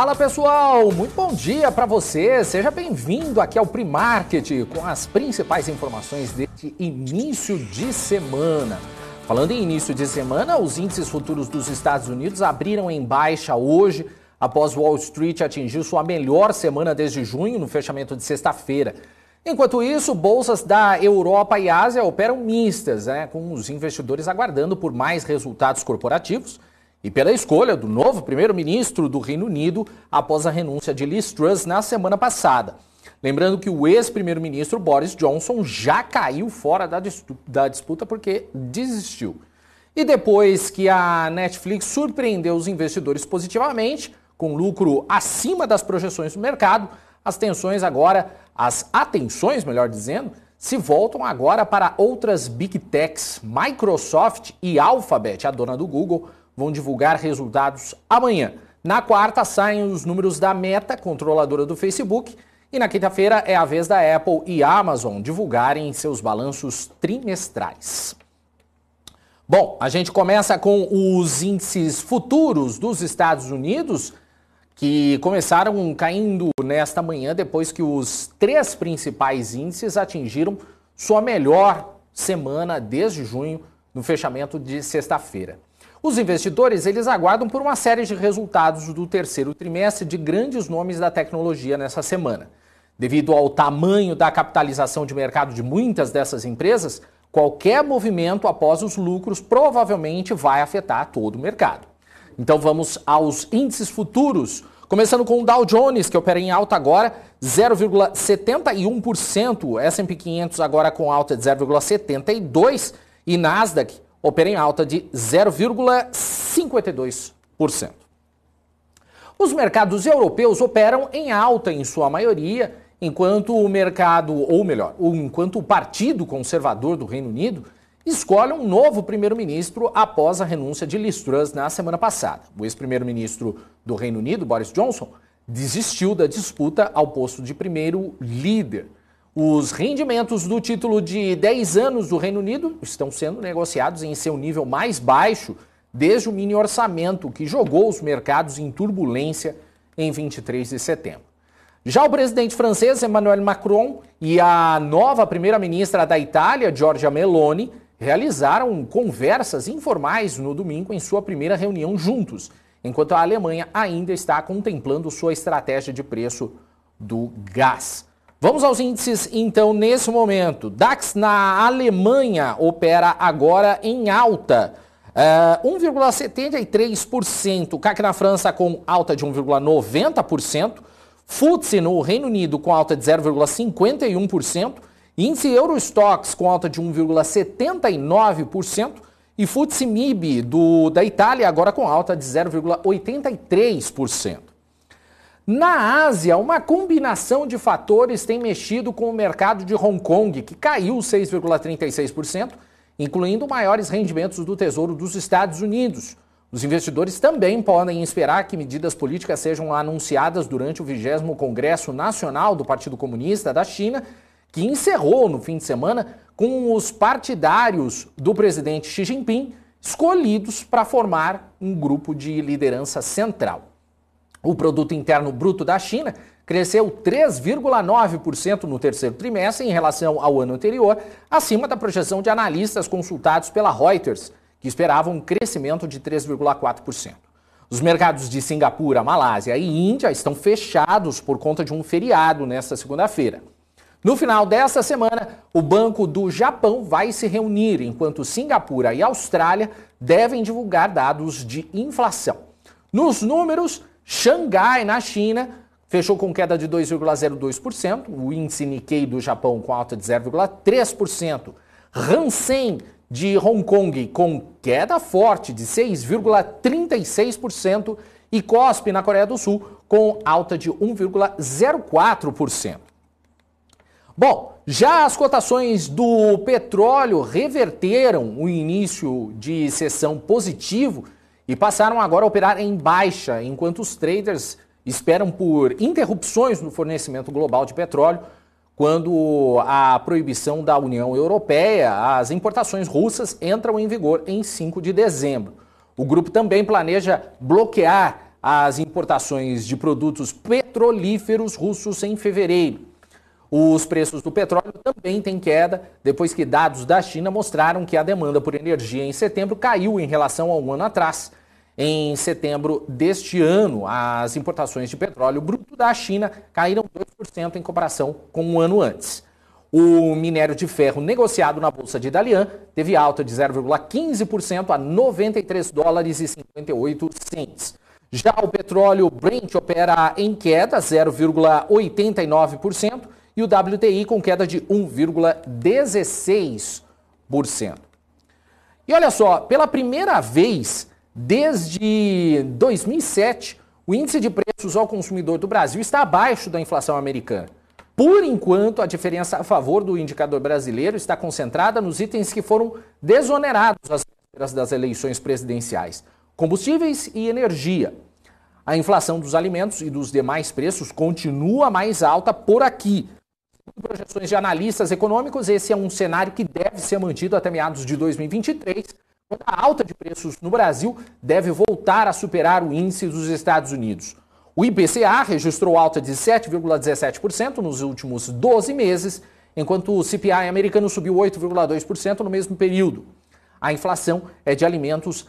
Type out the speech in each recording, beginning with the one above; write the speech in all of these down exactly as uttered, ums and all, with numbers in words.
Fala pessoal, muito bom dia para você, seja bem-vindo aqui ao Pre-Market com as principais informações deste início de semana. Falando em início de semana, os índices futuros dos Estados Unidos abriram em baixa hoje, após Wall Street atingir sua melhor semana desde junho, no fechamento de sexta-feira. Enquanto isso, bolsas da Europa e Ásia operam mistas, né, com os investidores aguardando por mais resultados corporativos e pela escolha do novo primeiro-ministro do Reino Unido após a renúncia de Liz Truss na semana passada. Lembrando que o ex-primeiro-ministro Boris Johnson já caiu fora da, da disputa porque desistiu. E depois que a Netflix surpreendeu os investidores positivamente, com lucro acima das projeções do mercado, as tensões agora, as atenções, melhor dizendo, se voltam agora para outras Big Techs. Microsoft e Alphabet, a dona do Google, vão divulgar resultados amanhã. Na quarta saem os números da Meta, controladora do Facebook, e na quinta-feira é a vez da Apple e Amazon divulgarem seus balanços trimestrais. Bom, a gente começa com os índices futuros dos Estados Unidos, que começaram caindo nesta manhã depois que os três principais índices atingiram sua melhor semana desde junho, no fechamento de sexta-feira. Os investidores, eles aguardam por uma série de resultados do terceiro trimestre de grandes nomes da tecnologia nessa semana. Devido ao tamanho da capitalização de mercado de muitas dessas empresas, qualquer movimento após os lucros provavelmente vai afetar todo o mercado. Então vamos aos índices futuros, começando com o Dow Jones, que opera em alta agora, zero vírgula setenta e um por cento, S e P quinhentos agora com alta de zero vírgula setenta e dois por cento e Nasdaq opera em alta de zero vírgula cinquenta e dois por cento. Os mercados europeus operam em alta em sua maioria, enquanto o mercado, ou melhor, enquanto o Partido Conservador do Reino Unido escolhe um novo primeiro-ministro após a renúncia de Liz Truss na semana passada. O ex-primeiro-ministro do Reino Unido, Boris Johnson, desistiu da disputa ao posto de primeiro líder. Os rendimentos do título de dez anos do Reino Unido estão sendo negociados em seu nível mais baixo desde o mini orçamento que jogou os mercados em turbulência em vinte e três de setembro. Já o presidente francês Emmanuel Macron e a nova primeira-ministra da Itália, Giorgia Meloni, realizaram conversas informais no domingo em sua primeira reunião juntos, enquanto a Alemanha ainda está contemplando sua estratégia de preço do gás. Vamos aos índices, então, nesse momento. DAX na Alemanha opera agora em alta, uh, um vírgula setenta e três por cento. C A C na França com alta de um vírgula noventa por cento. F T S E no Reino Unido com alta de zero vírgula cinquenta e um por cento. Índice Eurostoxx com alta de um vírgula setenta e nove por cento. E F T S E M I B do, da Itália agora com alta de zero vírgula oitenta e três por cento. Na Ásia, uma combinação de fatores tem mexido com o mercado de Hong Kong, que caiu seis vírgula trinta e seis por cento, incluindo maiores rendimentos do Tesouro dos Estados Unidos. Os investidores também podem esperar que medidas políticas sejam anunciadas durante o vigésimo Congresso Nacional do Partido Comunista da China, que encerrou no fim de semana com os partidários do presidente Xi Jinping escolhidos para formar um grupo de liderança central. O produto interno bruto da China cresceu três vírgula nove por cento no terceiro trimestre em relação ao ano anterior, acima da projeção de analistas consultados pela Reuters, que esperavam um crescimento de três vírgula quatro por cento. Os mercados de Singapura, Malásia e Índia estão fechados por conta de um feriado nesta segunda-feira. No final desta semana, o Banco do Japão vai se reunir, enquanto Singapura e Austrália devem divulgar dados de inflação. Nos números, Xangai, na China, fechou com queda de dois vírgula zero dois por cento, o índice Nikkei do Japão com alta de zero vírgula três por cento, Hang Seng de Hong Kong com queda forte de seis vírgula trinta e seis por cento e Kospi na Coreia do Sul com alta de um vírgula zero quatro por cento. Bom, já as cotações do petróleo reverteram o início de sessão positivo e passaram agora a operar em baixa, enquanto os traders esperam por interrupções no fornecimento global de petróleo, quando a proibição da União Europeia, as importações russas entram em vigor em cinco de dezembro. O grupo também planeja bloquear as importações de produtos petrolíferos russos em fevereiro. Os preços do petróleo também têm queda, depois que dados da China mostraram que a demanda por energia em setembro caiu em relação a um ano atrás. Em setembro deste ano, as importações de petróleo bruto da China caíram dois por cento em comparação com um ano antes. O minério de ferro negociado na Bolsa de Dalian teve alta de zero vírgula quinze por cento a noventa e três dólares e cinquenta e oito centavos. Já o petróleo Brent opera em queda, zero vírgula oitenta e nove por cento, e o W T I com queda de um vírgula dezesseis por cento. E olha só, pela primeira vez desde dois mil e sete, o índice de preços ao consumidor do Brasil está abaixo da inflação americana. Por enquanto, a diferença a favor do indicador brasileiro está concentrada nos itens que foram desonerados às vésperas das eleições presidenciais: combustíveis e energia. A inflação dos alimentos e dos demais preços continua mais alta por aqui. Segundo projeções de analistas econômicos, esse é um cenário que deve ser mantido até meados de dois mil e vinte e três, quando a alta de preços no Brasil deve voltar a superar o índice dos Estados Unidos. O I P C A registrou alta de sete vírgula dezessete por cento nos últimos doze meses, enquanto o C P I americano subiu oito vírgula dois por cento no mesmo período. A inflação é de alimentos,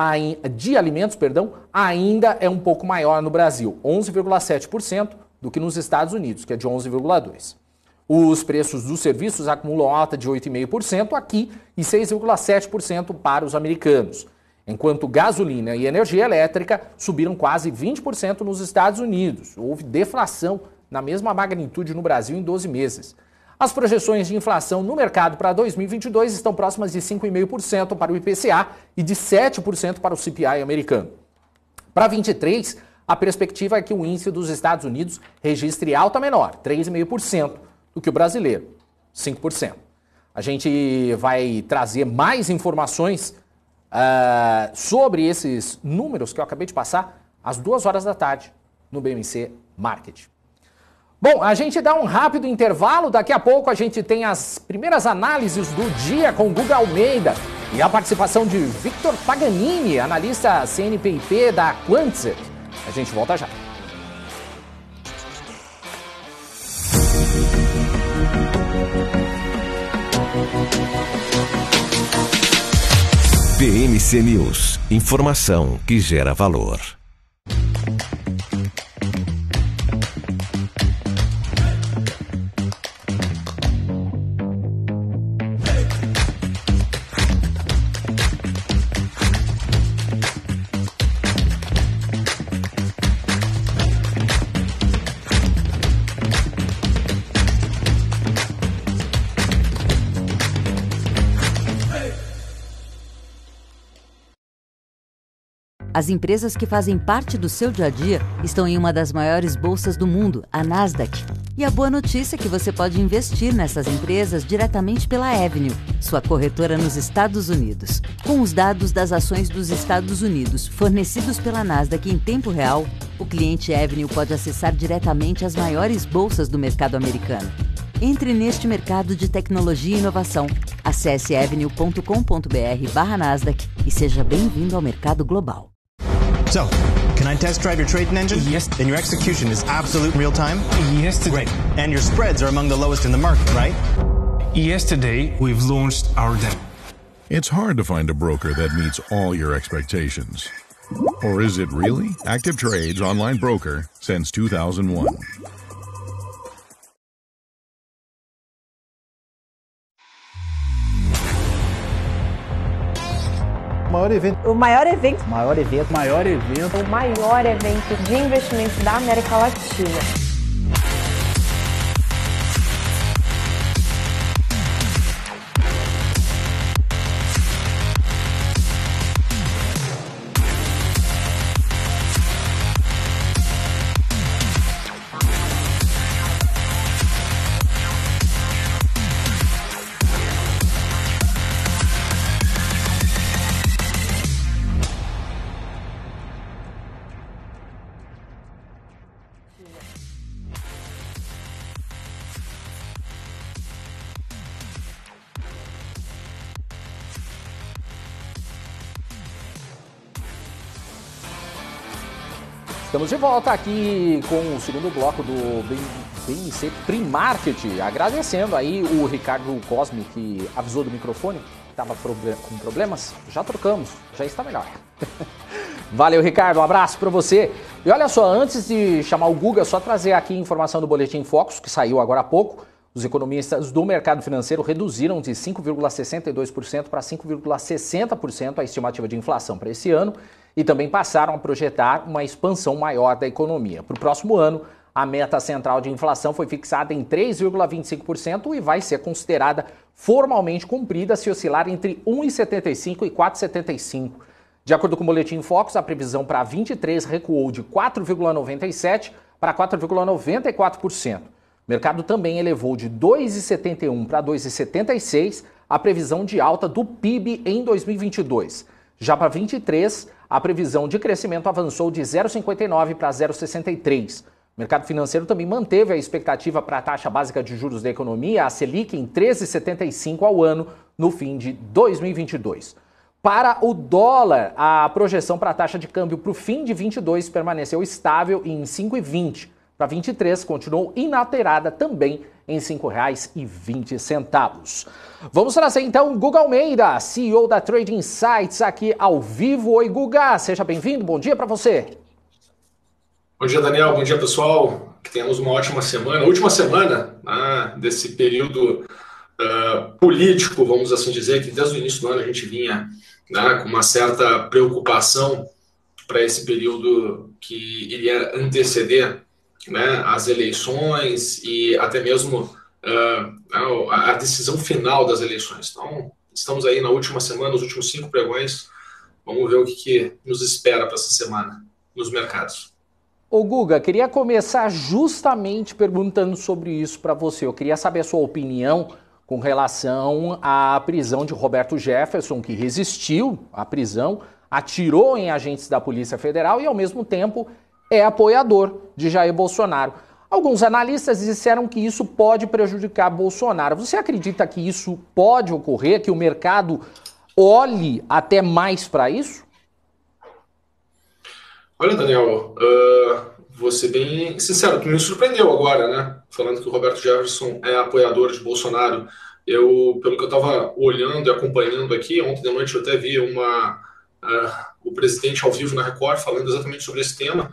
de alimentos perdão, ainda é um pouco maior no Brasil, onze vírgula sete por cento, do que nos Estados Unidos, que é de onze vírgula dois por cento. Os preços dos serviços acumulam alta de oito vírgula cinco por cento aqui e seis vírgula sete por cento para os americanos, enquanto gasolina e energia elétrica subiram quase vinte por cento nos Estados Unidos. Houve deflação na mesma magnitude no Brasil em doze meses. As projeções de inflação no mercado para dois mil e vinte e dois estão próximas de cinco vírgula cinco por cento para o I P C A e de sete por cento para o C P I americano. Para vinte e três, a perspectiva é que o índice dos Estados Unidos registre alta menor, três vírgula cinco por cento, do que o brasileiro, cinco por cento. A gente vai trazer mais informações uh, sobre esses números que eu acabei de passar às duas horas da tarde no B M C Market. Bom, a gente dá um rápido intervalo, daqui a pouco a gente tem as primeiras análises do dia com Guga Almeida e a participação de Victor Paganini, analista C N P I P da Quantset. A gente volta já. B M C News, informação que gera valor. As empresas que fazem parte do seu dia a dia estão em uma das maiores bolsas do mundo, a Nasdaq. E a boa notícia é que você pode investir nessas empresas diretamente pela Avenue, sua corretora nos Estados Unidos. Com os dados das ações dos Estados Unidos fornecidos pela Nasdaq em tempo real, o cliente Avenue pode acessar diretamente as maiores bolsas do mercado americano. Entre neste mercado de tecnologia e inovação. Acesse avenue ponto com ponto br barra Nasdaq e seja bem-vindo ao mercado global. So, can I test drive your trading engine? Yes. Then your execution is absolute real time? Yesterday. Great. And your spreads are among the lowest in the market, right? Yesterday, we've launched our demo. It's hard to find a broker that meets all your expectations. Or is it really? Active Trade's online broker since two thousand one. Maior evento. O maior evento. Maior evento. Maior evento. O maior evento de investimentos da América Latina. Estamos de volta aqui com o segundo bloco do B M C Primarket, agradecendo aí o Ricardo Cosme, que avisou do microfone, estava com problemas, já trocamos, já está melhor. Valeu, Ricardo, um abraço para você. E olha só, antes de chamar o Guga, só trazer aqui informação do Boletim Focus, que saiu agora há pouco. Os economistas do mercado financeiro reduziram de cinco vírgula sessenta e dois por cento para cinco vírgula sessenta por cento a estimativa de inflação para esse ano e também passaram a projetar uma expansão maior da economia. Para o próximo ano, a meta central de inflação foi fixada em três vírgula vinte e cinco por cento e vai ser considerada formalmente cumprida se oscilar entre um vírgula setenta e cinco por cento e quatro vírgula setenta e cinco por cento. De acordo com o Boletim Focus, a previsão para vinte e três recuou de quatro vírgula noventa e sete por cento para quatro vírgula noventa e quatro por cento. O mercado também elevou de dois vírgula setenta e um por cento para dois vírgula setenta e seis por cento a previsão de alta do P I B em dois mil e vinte e dois. Já para vinte e três, a previsão de crescimento avançou de zero vírgula cinquenta e nove por cento para zero vírgula sessenta e três por cento. O mercado financeiro também manteve a expectativa para a taxa básica de juros da economia, a Selic, em treze vírgula setenta e cinco por cento ao ano no fim de dois mil e vinte e dois. Para o dólar, a projeção para a taxa de câmbio para o fim de vinte e dois permaneceu estável em cinco vírgula vinte por cento. Para vinte e três, continuou inalterada também em cinco reais e vinte centavos. Vamos trazer então o Guga Almeida, C E O da Trading Insights, aqui ao vivo. Oi, Guga, seja bem-vindo, bom dia para você. Bom dia, Daniel, bom dia, pessoal. Que tenhamos uma ótima semana, última semana né, desse período uh, político, vamos assim dizer, que desde o início do ano a gente vinha né, com uma certa preocupação para esse período que iria anteceder né, as eleições e até mesmo uh, a decisão final das eleições. Então, estamos aí na última semana, nos últimos cinco pregões. Vamos ver o que, que nos espera para essa semana nos mercados. Ô Guga, queria começar justamente perguntando sobre isso para você. Eu queria saber a sua opinião com relação à prisão de Roberto Jefferson, que resistiu à prisão, atirou em agentes da Polícia Federal e, ao mesmo tempo, é apoiador de Jair Bolsonaro. Alguns analistas disseram que isso pode prejudicar Bolsonaro. Você acredita que isso pode ocorrer, que o mercado olhe até mais para isso? Olha, Daniel, uh, vou ser bem sincero, tu me surpreendeu agora, né? Falando que o Roberto Jefferson é apoiador de Bolsonaro. Eu, pelo que eu estava olhando e acompanhando aqui, ontem de noite eu até vi uma, uh, o presidente ao vivo na Record falando exatamente sobre esse tema.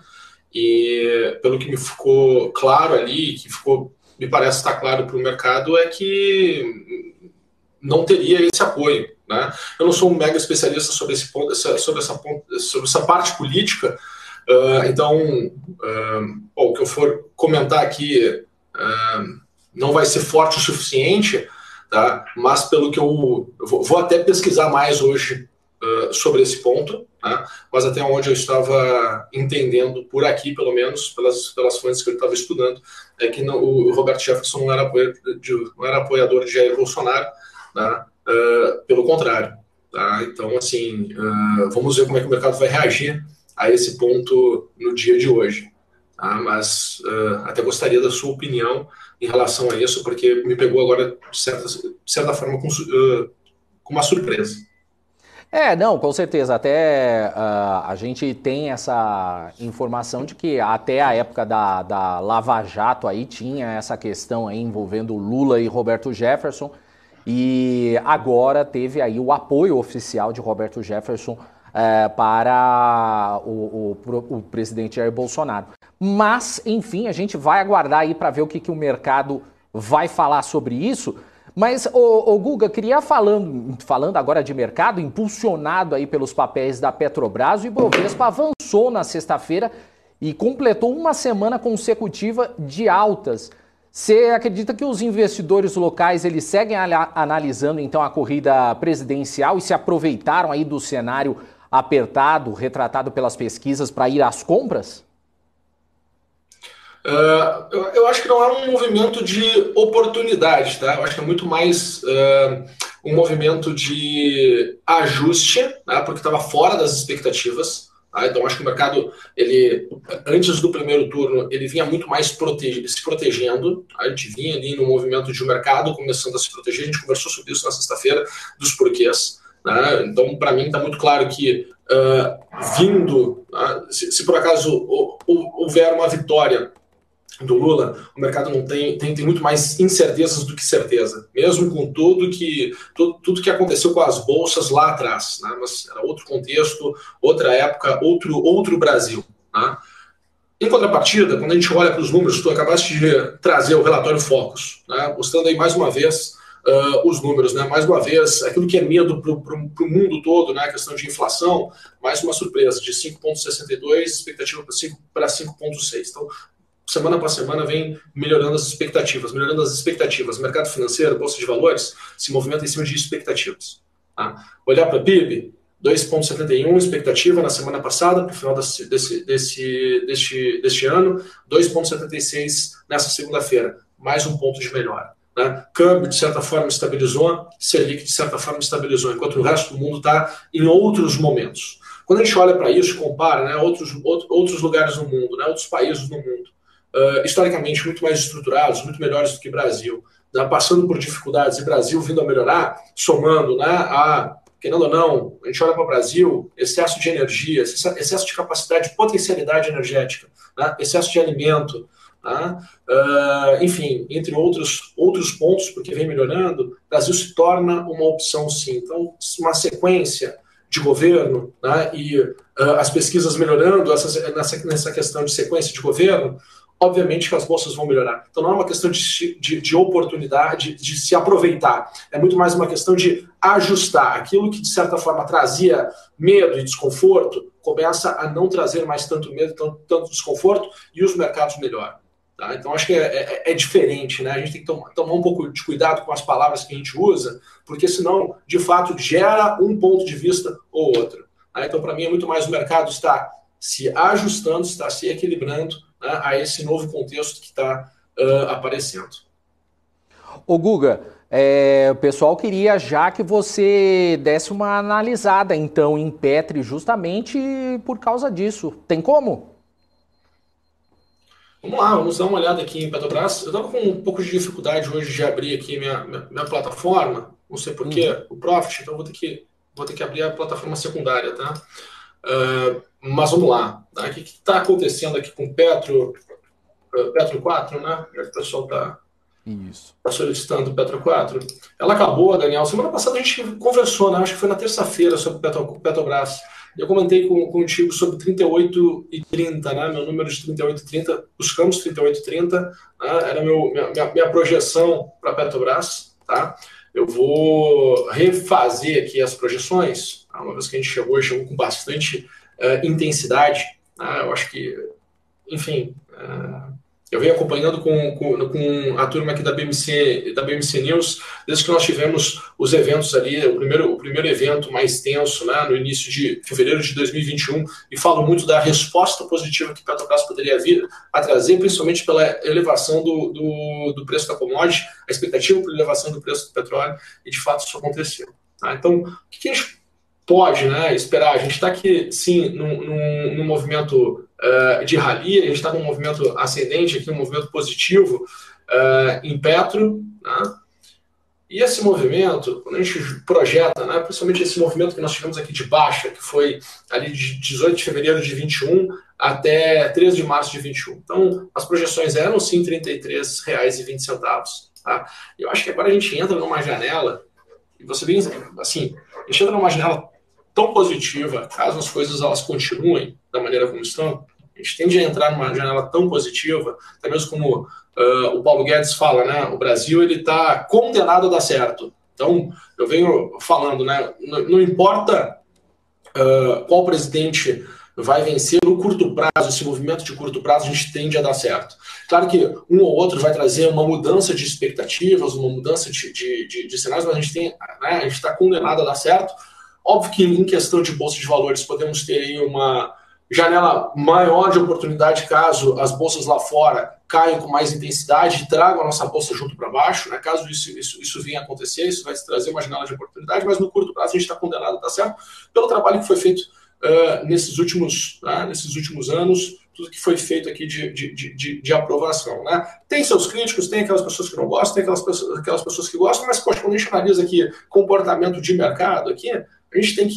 E pelo que me ficou claro ali, que ficou, me parece estar claro para o mercado, é que não teria esse apoio. Né? Eu não sou um mega especialista sobre, esse ponto, sobre, essa, sobre essa parte política, uh, então uh, bom, o que eu for comentar aqui uh, não vai ser forte o suficiente, tá? Mas pelo que eu, eu vou, vou até pesquisar mais hoje uh, sobre esse ponto, tá? Mas até onde eu estava entendendo por aqui, pelo menos pelas, pelas fontes que eu estava estudando, é que não, o Roberto Jefferson não era, apoiador de, não era apoiador de Jair Bolsonaro, tá? Uh, pelo contrário, tá? Então assim, uh, vamos ver como é que o mercado vai reagir a esse ponto no dia de hoje, tá? Mas uh, até gostaria da sua opinião em relação a isso, porque me pegou agora de certa, de certa forma com, uh, com uma surpresa. É, não, com certeza, até uh, a gente tem essa informação de que até a época da, da Lava Jato aí tinha essa questão aí envolvendo Lula e Roberto Jefferson. E agora teve aí o apoio oficial de Roberto Jefferson é, para o, o, o presidente Jair Bolsonaro. Mas, enfim, a gente vai aguardar aí para ver o que, que o mercado vai falar sobre isso. Mas, ô, ô Guga, queria falando, falando agora de mercado, impulsionado aí pelos papéis da Petrobras, o Ibovespa avançou na sexta-feira e completou uma semana consecutiva de altas. Você acredita que os investidores locais eles seguem analisando então a corrida presidencial e se aproveitaram aí do cenário apertado, retratado pelas pesquisas, para ir às compras? Uh, eu, eu acho que não é um movimento de oportunidade, tá? Eu acho que é muito mais uh, um movimento de ajuste, né? Porque estava fora das expectativas. Ah, então acho que o mercado, ele, antes do primeiro turno, ele vinha muito mais protege, se protegendo. A gente vinha ali no movimento de um mercado começando a se proteger. A gente conversou sobre isso na sexta-feira, dos porquês. Né? Então, para mim, está muito claro que uh, vindo, uh, se, se por acaso houver uma vitória do Lula, o mercado não tem, tem, tem muito mais incertezas do que certeza, mesmo com tudo que, tudo, tudo que aconteceu com as bolsas lá atrás, né? Mas era outro contexto, outra época, outro, outro Brasil, né? Em contrapartida, quando a gente olha para os números, tu acabaste de trazer o relatório Focus, né? Mostrando aí mais uma vez uh, os números, né? Mais uma vez, aquilo que é medo para o mundo todo, né? A questão de inflação, mais uma surpresa, de cinco vírgula sessenta e dois, expectativa para cinco vírgula seis. Então, semana após semana vem melhorando as expectativas, melhorando as expectativas. O mercado financeiro, bolsa de valores, se movimenta em cima de expectativas. Tá? Olhar para o P I B, dois vírgula setenta e um, expectativa na semana passada, para o final desse, desse, desse, deste, deste ano, dois vírgula setenta e seis nessa segunda-feira, mais um ponto de melhora. Né? Câmbio, de certa forma, estabilizou, Selic, de certa forma, estabilizou, enquanto o resto do mundo está em outros momentos. Quando a gente olha para isso, compara, né, outros, outros lugares no mundo, né, outros países no mundo, Uh, historicamente muito mais estruturados, muito melhores do que o Brasil, né, passando por dificuldades, e Brasil vindo a melhorar, somando, né, a, querendo ou não, a gente olha para o Brasil, excesso de energia, excesso de capacidade, de potencialidade energética, né, excesso de alimento, né, uh, enfim, entre outros, outros pontos, porque vem melhorando, o Brasil se torna uma opção sim. Então, uma sequência de governo, né, e uh, as pesquisas melhorando essa, nessa, nessa questão de sequência de governo, obviamente que as bolsas vão melhorar. Então não é uma questão de, de, de oportunidade, de, de se aproveitar. É muito mais uma questão de ajustar. Aquilo que, de certa forma, trazia medo e desconforto, começa a não trazer mais tanto medo, tanto, tanto desconforto, e os mercados melhoram. Tá? Então acho que é, é, é diferente, né? A gente tem que tomar, tomar um pouco de cuidado com as palavras que a gente usa, porque senão, de fato, gera um ponto de vista ou outro. Tá? Então, para mim, é muito mais o mercado estar se ajustando, estar se equilibrando, né, a esse novo contexto que está uh, aparecendo. Ô Guga, é, o pessoal queria já que você desse uma analisada, então, em Petri, justamente por causa disso. Tem como? Vamos lá, vamos dar uma olhada aqui em Petrobras. Eu estava com um pouco de dificuldade hoje de abrir aqui minha, minha, minha plataforma, não sei porquê, uhum. o Profit, então vou ter, que, vou ter que abrir a plataforma secundária, tá? Uh, mas vamos lá, tá? O que está acontecendo aqui com o Petro, uh, Petro quatro, né? Já que o pessoal está tá solicitando o Petro quatro. Ela acabou, Daniel, semana passada a gente conversou, né? Acho que foi na terça-feira sobre Petro, Petrobras. Eu comentei com, contigo sobre trinta e oito e trinta, né? Meu número de trinta e oito e trinta, buscamos trinta e oito e trinta, né? Era meu, minha, minha projeção para Petrobras, tá? Eu vou refazer aqui as projeções, tá? Uma vez que a gente chegou, chegou com bastante uh, intensidade, né? Eu acho que, enfim, uh, eu venho acompanhando com, com, com a turma aqui da B M C, da B M C News, desde que nós tivemos os eventos ali, o primeiro, o primeiro evento mais tenso, né, no início de fevereiro de dois mil e vinte e um, e falo muito da resposta positiva que Petrobras poderia vir a trazer, principalmente pela elevação do, do, do preço da commodity, a expectativa para elevação do preço do petróleo, e de fato isso aconteceu. Tá? Então, o que a gente pode, né, esperar? A gente está aqui, sim, num, num, num movimento uh, de rally, a gente está num movimento ascendente, aqui, um movimento positivo uh, em Petro, né? E esse movimento, quando a gente projeta, né, principalmente esse movimento que nós tivemos aqui de baixa, que foi ali de dezoito de fevereiro de vinte e um até treze de março de vinte e um. Então, as projeções eram, sim, trinta e três reais e vinte centavos. Tá? Eu acho que agora a gente entra numa janela, e você vê, assim, a gente entra numa janela tão positiva, caso as coisas elas continuem da maneira como estão, a gente tende a entrar numa janela tão positiva, até mesmo como uh, o Paulo Guedes fala, né, o Brasil ele está condenado a dar certo. Então, eu venho falando, né, não, não importa uh, qual presidente vai vencer no curto prazo, esse movimento de curto prazo a gente tende a dar certo. Claro que um ou outro vai trazer uma mudança de expectativas, uma mudança de, de, de, de cenários, mas a gente tem, né, a gente está condenado a dar certo. Óbvio que em questão de bolsa de valores podemos ter aí uma janela maior de oportunidade caso as bolsas lá fora caiam com mais intensidade e tragam a nossa bolsa junto para baixo, né? Caso isso, isso, isso venha a acontecer, isso vai trazer uma janela de oportunidade, mas no curto prazo a gente está condenado, tá certo? Pelo trabalho que foi feito uh, nesses, últimos, uh, nesses últimos anos, tudo que foi feito aqui de, de, de, de aprovação, né? Tem seus críticos, tem aquelas pessoas que não gostam, tem aquelas pessoas, aquelas pessoas que gostam, mas poxa, quando a gente analisa aqui comportamento de mercado aqui, a gente tem que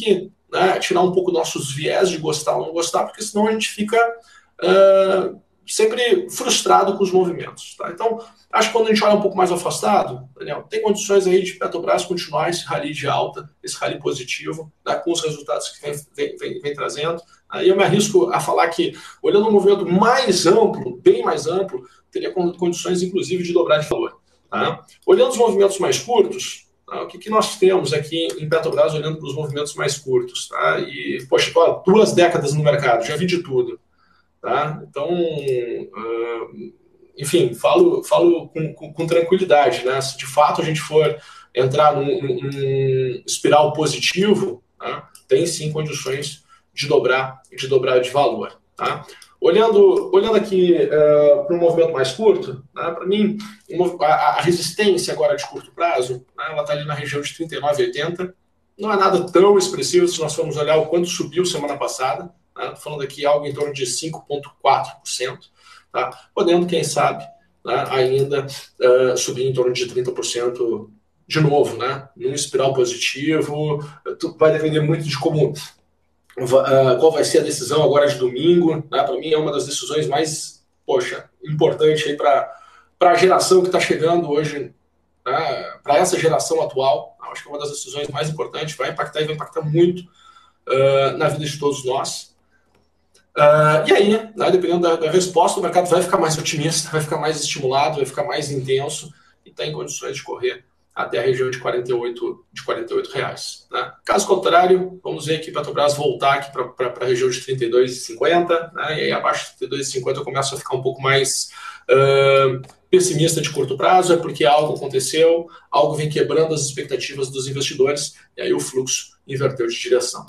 né, tirar um pouco nossos viés de gostar ou não gostar, porque senão a gente fica uh, sempre frustrado com os movimentos. Tá? Então, acho que quando a gente olha um pouco mais afastado, Daniel, tem condições aí de Petrobras continuar esse rally de alta, esse rally positivo, né, com os resultados que vem, vem, vem, vem trazendo. Aí eu me arrisco a falar que, olhando um movimento mais amplo, bem mais amplo, teria condições, inclusive, de dobrar de valor. Tá? Olhando os movimentos mais curtos, tá? O que, que nós temos aqui em Petrobras olhando para os movimentos mais curtos? Tá? E, poxa, tô há duas décadas no mercado, já vi de tudo. Tá? Então, uh, enfim, falo, falo com, com, com tranquilidade. Né? Se de fato a gente for entrar num, num espiral positivo, tá? Tem sim condições de dobrar, de dobrar de valor. Tá? Olhando, olhando aqui uh, para um movimento mais curto, né, para mim, a, a resistência agora de curto prazo, né, ela está ali na região de trinta e nove vírgula oitenta. Não é nada tão expressivo se nós formos olhar o quanto subiu semana passada. Estou né, falando aqui algo em torno de cinco vírgula quatro por cento. Tá? Podendo, quem sabe, né, ainda uh, subir em torno de trinta por cento de novo, né, num espiral positivo. Vai depender muito de como... Uh, qual vai ser a decisão agora de domingo, né? Para mim é uma das decisões mais, poxa, importante para a geração que está chegando hoje, né? Para essa geração atual, acho que é uma das decisões mais importantes, vai impactar e vai impactar muito uh, na vida de todos nós. Uh, e aí, né, dependendo da, da resposta, o mercado vai ficar mais otimista, vai ficar mais estimulado, vai ficar mais intenso e está em condições de correr até a região de quarenta e oito, de quarenta e oito reais. Né? Caso contrário, vamos ver aqui Petrobras voltar aqui para a região de trinta e dois reais e cinquenta centavos, né? E aí abaixo de trinta e dois reais e cinquenta centavos eu começo a ficar um pouco mais uh, pessimista de curto prazo, é porque algo aconteceu, algo vem quebrando as expectativas dos investidores, e aí o fluxo inverteu de direção.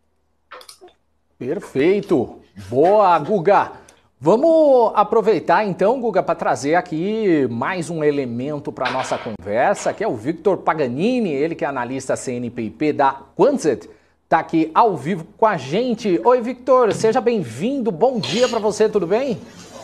Perfeito! Boa, Guga! Vamos aproveitar então, Guga, para trazer aqui mais um elemento para a nossa conversa, que é o Victor Paganini, ele que é analista C N P I P da Quantset, está aqui ao vivo com a gente. Oi, Victor, seja bem-vindo, bom dia para você, tudo bem?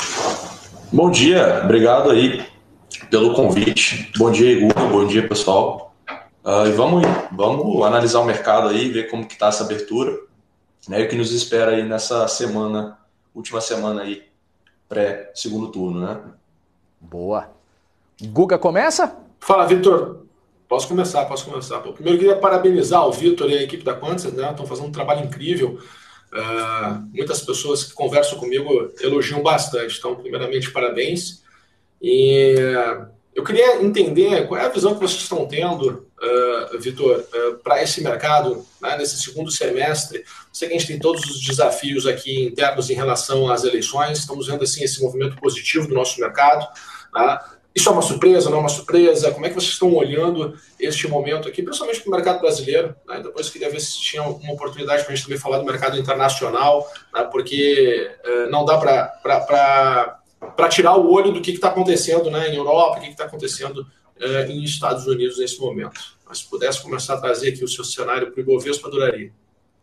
Bom dia, obrigado aí pelo convite. Bom dia, Guga, bom dia, pessoal. Uh, e vamos, vamos analisar o mercado aí, ver como que está essa abertura, né, e o que nos espera aí nessa semana, última semana aí, pré-segundo turno, né? Boa. Guga, começa? Fala, Vitor. Posso começar, posso começar. Pô, primeiro, eu queria parabenizar o Vitor e a equipe da Quantset, né? Estão fazendo um trabalho incrível. Uh, muitas pessoas que conversam comigo elogiam bastante. Então, primeiramente, parabéns. E uh, eu queria entender qual é a visão que vocês estão tendo, uh, Vitor, uh, para esse mercado, né, nesse segundo semestre. Sei que a gente tem todos os desafios aqui internos em relação às eleições. Estamos vendo assim, esse movimento positivo do nosso mercado. Né? Isso é uma surpresa, não é uma surpresa? Como é que vocês estão olhando este momento aqui, principalmente para o mercado brasileiro? Né? Depois eu queria ver se tinha uma oportunidade para a gente também falar do mercado internacional, né? Porque uh, não dá para... para tirar o olho do que está acontecendo, né, em Europa, o que está acontecendo eh, em Estados Unidos nesse momento. Mas se pudesse começar a trazer aqui o seu cenário para o Ibovespa, adoraria.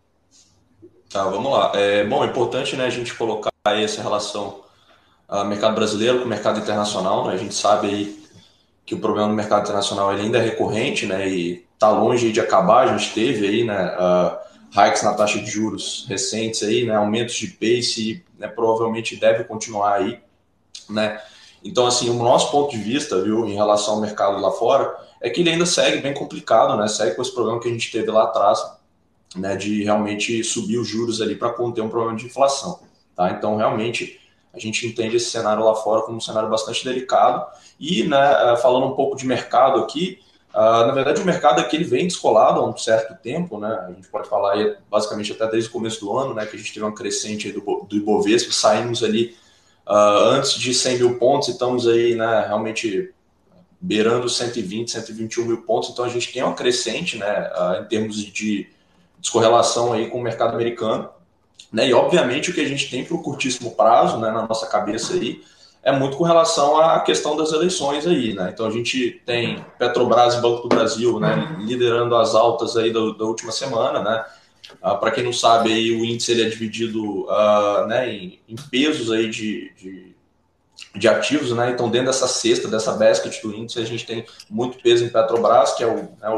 Tá, vamos lá. É, bom, é importante, né, a gente colocar aí essa relação uh, mercado brasileiro com o mercado internacional. Né? A gente sabe aí que o problema no mercado internacional ele ainda é recorrente, né, e está longe de acabar. A gente teve aí, né, uh, hikes na taxa de juros recentes aí, né, aumentos de pace, né, provavelmente deve continuar aí. Né? Então, assim, o nosso ponto de vista, viu, em relação ao mercado lá fora, é que ele ainda segue bem complicado, né? Segue com esse problema que a gente teve lá atrás, né? De realmente subir os juros ali para conter um problema de inflação, tá? Então, realmente, a gente entende esse cenário lá fora como um cenário bastante delicado. E, né, falando um pouco de mercado aqui, uh, na verdade, o mercado aqui ele vem descolado há um certo tempo, né? A gente pode falar aí, basicamente, até desde o começo do ano, né? Que a gente teve uma crescente aí do, do Ibovespa, saímos ali Uh, antes de cem mil pontos, estamos aí, né, realmente beirando cento e vinte, cento e vinte e um mil pontos, então a gente tem uma crescente, né, uh, em termos de descorrelação aí com o mercado americano, né, e obviamente o que a gente tem para o curtíssimo prazo, né, na nossa cabeça aí, é muito com relação à questão das eleições aí, né, então a gente tem Petrobras e Banco do Brasil, né, liderando as altas aí da, da última semana, né. Uh, para quem não sabe, aí, o índice ele é dividido uh, né, em, em pesos aí de, de, de ativos, né? Então dentro dessa cesta, dessa basket do índice, a gente tem muito peso em Petrobras, que é o, né, o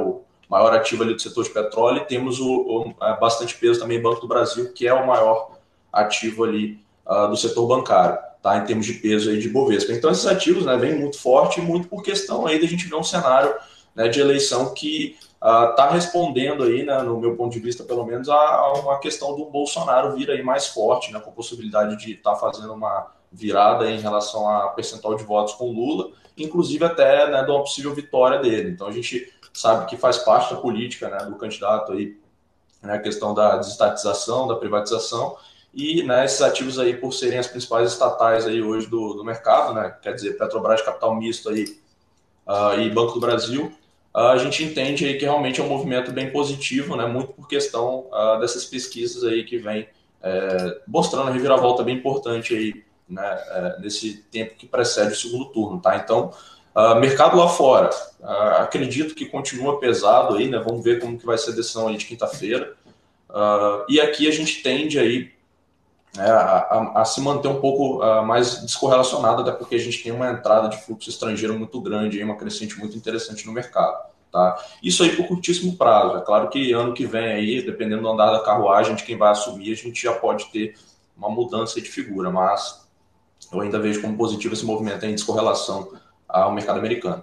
maior ativo ali do setor de petróleo, e temos o, o, bastante peso também Banco do Brasil, que é o maior ativo ali uh, do setor bancário, tá? Em termos de peso aí de Bovespa. Então esses ativos, né, vêm muito forte, muito por questão aí da gente ver um cenário, né, de eleição que está uh, respondendo aí, né, no meu ponto de vista, pelo menos, a, a uma questão do Bolsonaro vir aí mais forte, né, com a possibilidade de estar tá fazendo uma virada aí em relação a percentual de votos com Lula, inclusive até, né, de uma possível vitória dele. Então a gente sabe que faz parte da política, né, do candidato aí, né, a questão da desestatização, da privatização, e, né, esses ativos aí, por serem as principais estatais aí hoje do, do mercado, né, quer dizer, Petrobras de capital misto aí, uh, e Banco do Brasil, uh, a gente entende aí que realmente é um movimento bem positivo, né, muito por questão uh, dessas pesquisas aí que vem é, mostrando a reviravolta bem importante aí, né, é, nesse tempo que precede o segundo turno, tá? Então, uh, mercado lá fora, uh, acredito que continua pesado aí, né? Vamos ver como que vai ser a decisão aí de quinta-feira. Uh, e aqui a gente tende aí, né, a, a, a se manter um pouco uh, mais descorrelacionado, até porque a gente tem uma entrada de fluxo estrangeiro muito grande, aí, uma crescente muito interessante no mercado, tá? Isso aí por curtíssimo prazo. É claro que ano que vem aí, dependendo do andar da carruagem de quem vai assumir, a gente já pode ter uma mudança de figura, mas eu ainda vejo como positivo esse movimento em descorrelação ao mercado americano.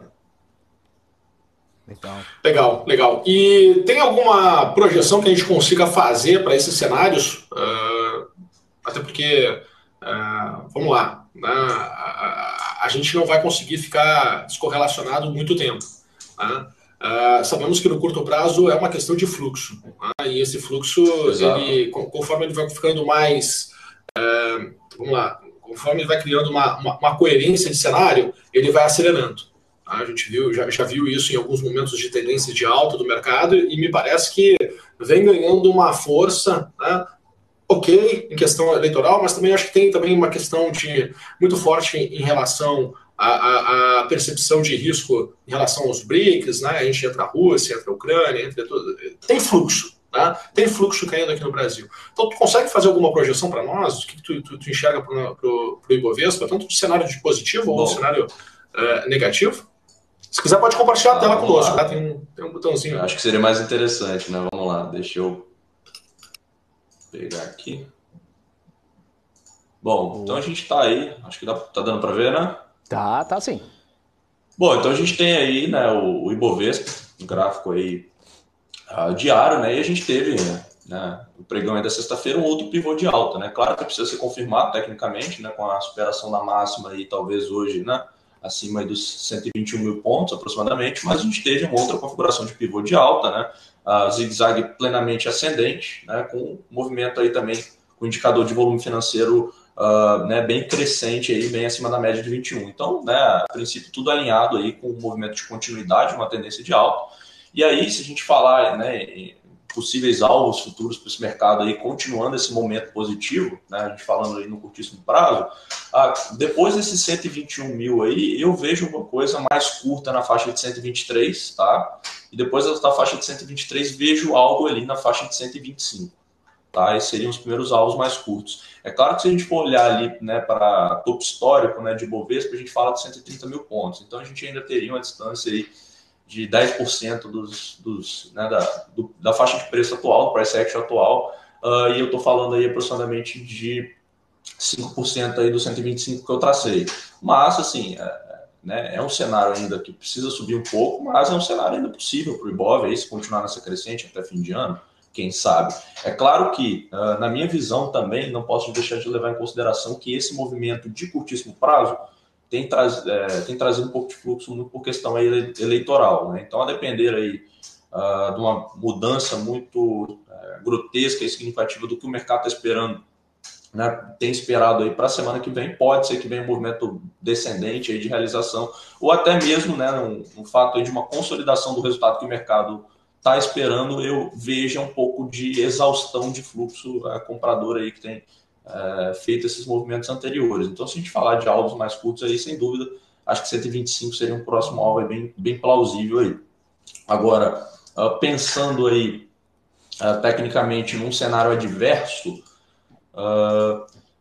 Legal. Legal, legal. E tem alguma projeção que a gente consiga fazer para esses cenários? Uh, até porque, uh, vamos lá, né? a, a, a gente não vai conseguir ficar descorrelacionado muito tempo. Né? Uh, sabemos que no curto prazo é uma questão de fluxo. Né? E esse fluxo, ele, conforme ele vai ficando mais... Uh, vamos lá, conforme ele vai criando uma, uma, uma coerência de cenário, ele vai acelerando. A gente viu, já, já viu isso em alguns momentos de tendência de alta do mercado e me parece que vem ganhando uma força, né, ok, em questão eleitoral, mas também acho que tem também uma questão de, muito forte em, em relação à, à percepção de risco em relação aos B R I C S, né, a gente entra a Rússia, entra a Ucrânia, entra tudo, tem fluxo. Tá? Tem fluxo caindo aqui no Brasil. Então, tu consegue fazer alguma projeção para nós? O que, que tu, tu, tu enxerga para o Ibovespa? Tanto de cenário de positivo Bom. ou cenário uh, negativo? Se quiser, pode compartilhar ah, a tela conosco. Tá? Tem, um, tem um botãozinho. Eu acho que seria mais interessante, né? Vamos lá, deixa eu pegar aqui. Bom, então a gente está aí. Acho que dá, tá dando para ver, né? Tá, tá sim. Bom, então a gente tem aí, né, o, o Ibovespa, um gráfico aí Uh, diário, né? E a gente teve, né, o pregão aí da sexta-feira, um outro pivô de alta, né? Claro que precisa ser confirmado tecnicamente, né, com a superação da máxima aí, talvez hoje, né, acima aí dos cento e vinte e um mil pontos aproximadamente, mas a gente teve uma outra configuração de pivô de alta, né? Uh, zigue-zague plenamente ascendente, né, com movimento aí também, com indicador de volume financeiro uh, né, bem crescente aí, bem acima da média de vinte e um. Então, né, a princípio tudo alinhado aí com um movimento de continuidade, uma tendência de alta. E aí, se a gente falar, né, em possíveis alvos futuros para esse mercado aí, continuando esse momento positivo, né, a gente falando aí no curtíssimo prazo, ah, depois desses cento e vinte e um mil aí, eu vejo uma coisa mais curta na faixa de cento e vinte e três, tá? E depois da faixa de cento e vinte e três, vejo algo ali na faixa de cento e vinte e cinco, tá? Esses seriam os primeiros alvos mais curtos. É claro que se a gente for olhar ali, né, para topo histórico, né, de Bovespa, a gente fala de cento e trinta mil pontos. Então a gente ainda teria uma distância aí de dez por cento dos, dos, né, da, do, da faixa de preço atual, do price action atual, uh, e eu estou falando aí aproximadamente de cinco por cento aí do cento e vinte e cinco que eu tracei. Mas, assim, é, né, é um cenário ainda que precisa subir um pouco, mas é um cenário ainda possível para o Ibov, aí, se continuar nessa crescente até fim de ano, quem sabe. É claro que, uh, na minha visão também, não posso deixar de levar em consideração que esse movimento de curtíssimo prazo Tem, traz, é, tem trazido um pouco de fluxo muito por questão aí eleitoral, né? Então, a depender aí uh, de uma mudança muito uh, grotesca e significativa do que o mercado está esperando, né? Tem esperado aí para a semana que vem, pode ser que venha um movimento descendente aí de realização, ou até mesmo, né, um, um fato aí de uma consolidação do resultado que o mercado está esperando, eu veja um pouco de exaustão de fluxo uh, comprador aí que tem É, feito esses movimentos anteriores. Então, se a gente falar de alvos mais curtos aí, sem dúvida, acho que cento e vinte e cinco seria um próximo alvo aí bem, bem plausível aí. Agora, uh, pensando aí uh, tecnicamente num cenário adverso, uh,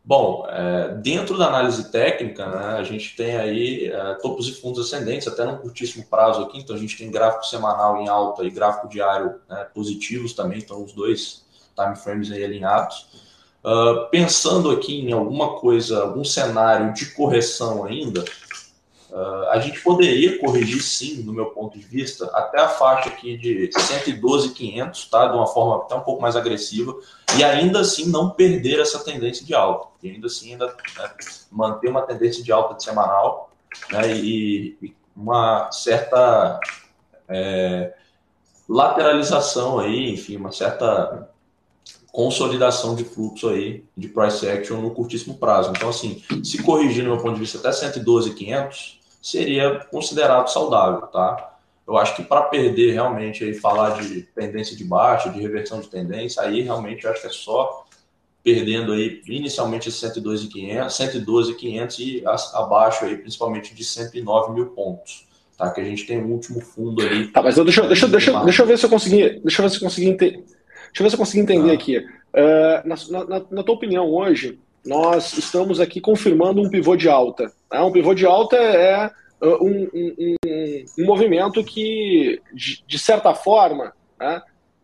Bom, é, dentro da análise técnica, né, a gente tem aí é, topos e fundos ascendentes, até num curtíssimo prazo aqui, então a gente tem gráfico semanal em alta e gráfico diário, né, positivos também, então os dois time frames aí alinhados. Uh, pensando aqui em alguma coisa, algum cenário de correção ainda, uh, a gente poderia corrigir sim, no meu ponto de vista, até a faixa aqui de cento e doze mil e quinhentos, tá? De uma forma até um pouco mais agressiva, e ainda assim não perder essa tendência de alta, e ainda assim ainda, né, manter uma tendência de alta de semanal, né, e, e uma certa é, lateralização aí, enfim, uma certa consolidação de fluxo aí de price action no curtíssimo prazo. Então, assim, se corrigir no meu ponto de vista até cento e doze mil e quinhentos, seria considerado saudável, tá? Eu acho que para perder realmente aí, falar de tendência de baixa, de reversão de tendência, aí realmente eu acho que é só perdendo aí inicialmente cento e doze mil e quinhentos, cento e doze mil e quinhentos e abaixo aí principalmente de cento e nove mil pontos, tá? Que a gente tem um último fundo ali. Tá, mas eu, deixa, deixa, deixa, deixa eu ver se eu consegui, deixa eu ver se eu consegui entender. Deixa eu ver se eu consigo entender ah. aqui. Uh, na, na, na tua opinião, hoje, nós estamos aqui confirmando um pivô de alta. Né? Um pivô de alta é uh, um, um, um, um movimento que, de, de certa forma, né,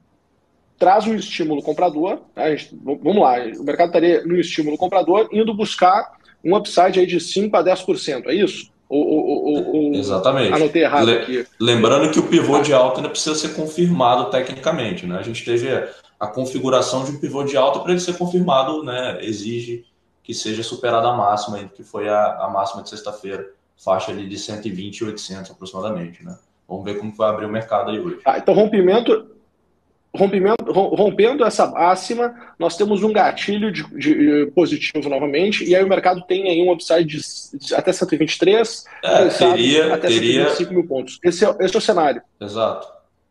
traz um estímulo comprador. Né? Gente, vamos lá, o mercado estaria no estímulo comprador, indo buscar um upside aí de cinco a dez por cento, é isso? Ou, ou, ou, Exatamente. Anotei errado Le aqui. Lembrando que o pivô de alta ainda precisa ser confirmado tecnicamente, né? A gente teve a configuração de um pivô de alta, para ele ser confirmado, né? Exige que seja superada a máxima, que foi a, a máxima de sexta-feira, faixa ali de cento e vinte e oitocentos aproximadamente, né? Vamos ver como vai abrir o mercado aí hoje. Ah, então, rompimento, rompimento, rompendo essa máxima, nós temos um gatilho de, de positivo novamente, e aí o mercado tem aí um upside de, de até cento e vinte e três, é, teria, sabe, até teria... cento e vinte e cinco mil pontos. Esse é, esse é o cenário. Exato.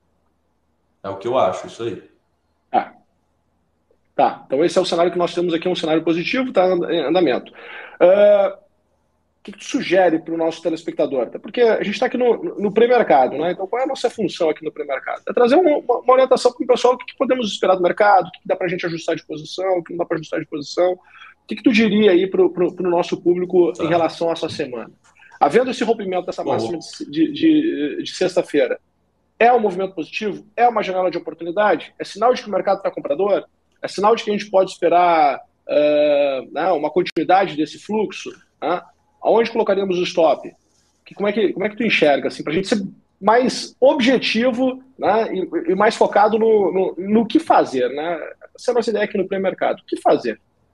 É o que eu acho, isso aí. Ah. Tá, então esse é o cenário que nós temos aqui, um cenário positivo, está em andamento. Uh, o que, que tu sugere para o nosso telespectador? Porque a gente está aqui no, no pré-mercado, né? Então qual é a nossa função aqui no pré-mercado? É trazer uma, uma orientação para o pessoal, o que, que podemos esperar do mercado, o que, que dá para a gente ajustar de posição, o que não dá para ajustar de posição. O que, que tu diria aí para o nosso público tá. em relação a essa semana? Havendo esse rompimento dessa Bom, máxima de, de, de sexta-feira, é um movimento positivo? É uma janela de oportunidade? É sinal de que o mercado está comprador? É sinal de que a gente pode esperar uh, né, uma continuidade desse fluxo? Né? Aonde colocaríamos o stop? Que, como, é que, como é que tu enxerga? Assim, para a gente ser mais objetivo, né, e, e mais focado no, no, no que fazer. Né? Essa é a nossa ideia aqui no pré-mercado. O que fazer?